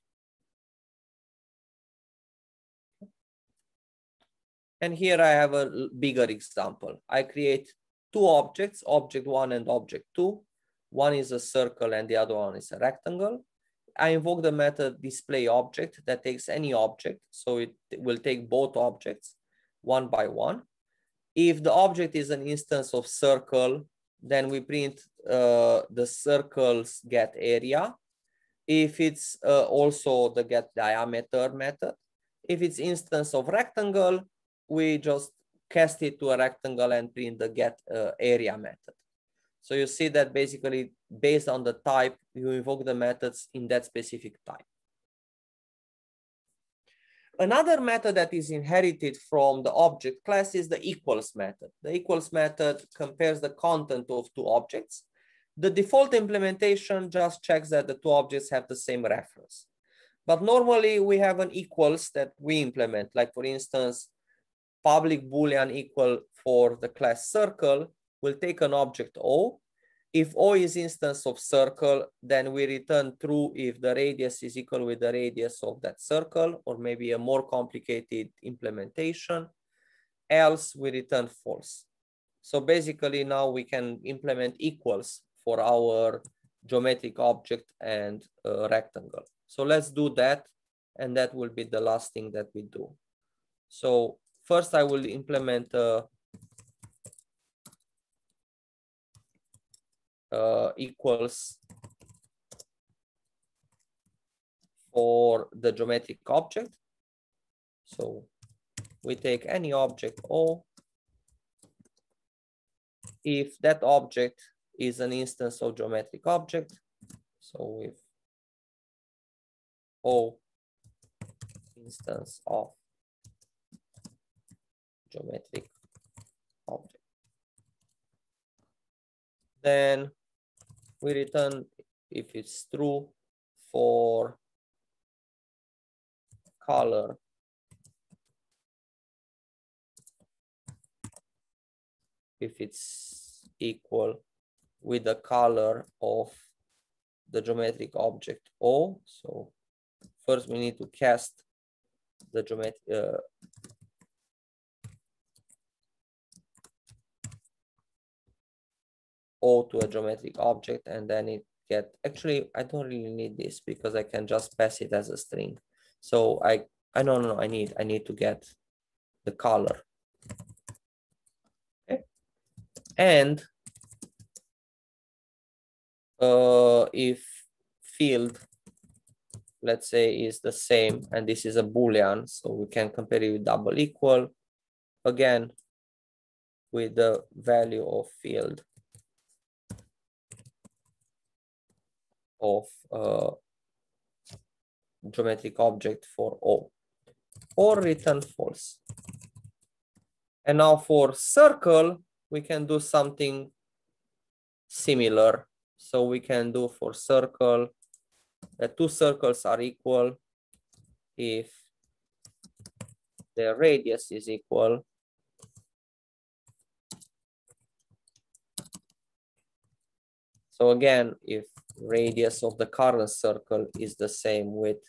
And here I have a bigger example. I create two objects, object one and object two. One is a circle and the other one is a rectangle. I invoke the method display object that takes any object. So it will take both objects one by one. If the object is an instance of circle, then we print uh, the circle's get area. If it's uh, also the get diameter method. If it's instance of rectangle, we just cast it to a rectangle and print the get uh, area method. So you see that basically based on the type, you invoke the methods in that specific type. Another method that is inherited from the object class is the equals method. The equals method compares the content of two objects. The default implementation just checks that the two objects have the same reference. But normally we have an equals that we implement, like for instance, public boolean equal for the class circle will take an object O. If O is instance of circle, then we return true if the radius is equal with the radius of that circle, or maybe a more complicated implementation. Else we return false. So basically now we can implement equals for our geometric object and uh, rectangle. So let's do that, and that will be the last thing that we do. So first I will implement a Uh, equals for the geometric object. So we take any object O. If that object is an instance of geometric object, so if O instance of geometric object, then we return if it's true for color if it's equal with the color of the geometric object O. So first we need to cast the geometric uh, O to a geometric object, and then it get, actually I don't really need this because I can just pass it as a string. So I I don't know I need I need to get the color. Okay. And uh if field, let's say, is the same and this is a boolean, so we can compare it with double equal again with the value of field of uh, geometric object for O, or return false. And now for circle, we can do something similar. So we can do for circle that two circles are equal if their radius is equal So again, if radius of the current circle is the same with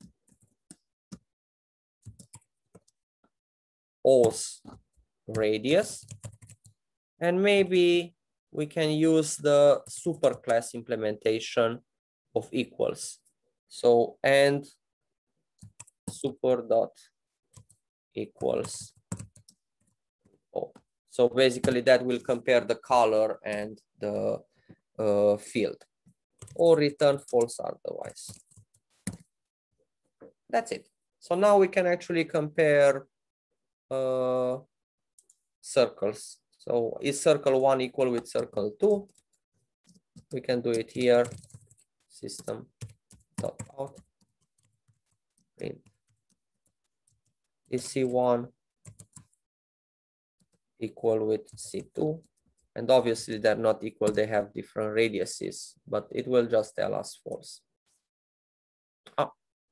O's radius, and maybe we can use the superclass implementation of equals. So and super dot equals O. So basically that will compare the color and the uh, field, or return false otherwise. That's it. So now we can actually compare uh, circles. So is circle one equal with circle two? We can do it here. System dot out. Print. Is C one equal with C two? And obviously they're not equal, they have different radiuses, but it will just tell us false. Ah.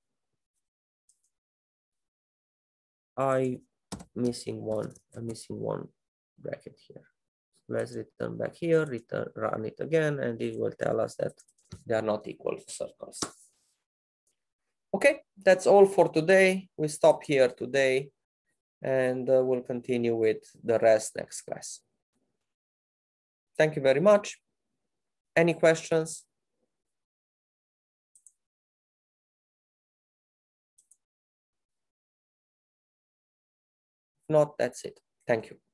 I missing one, I'm missing one bracket here. Let's return back here, return, run it again, and it will tell us that they are not equal circles. Okay, that's all for today. We stop here today, and uh, we'll continue with the rest next class. Thank you very much. Any questions? If not, that's it. Thank you.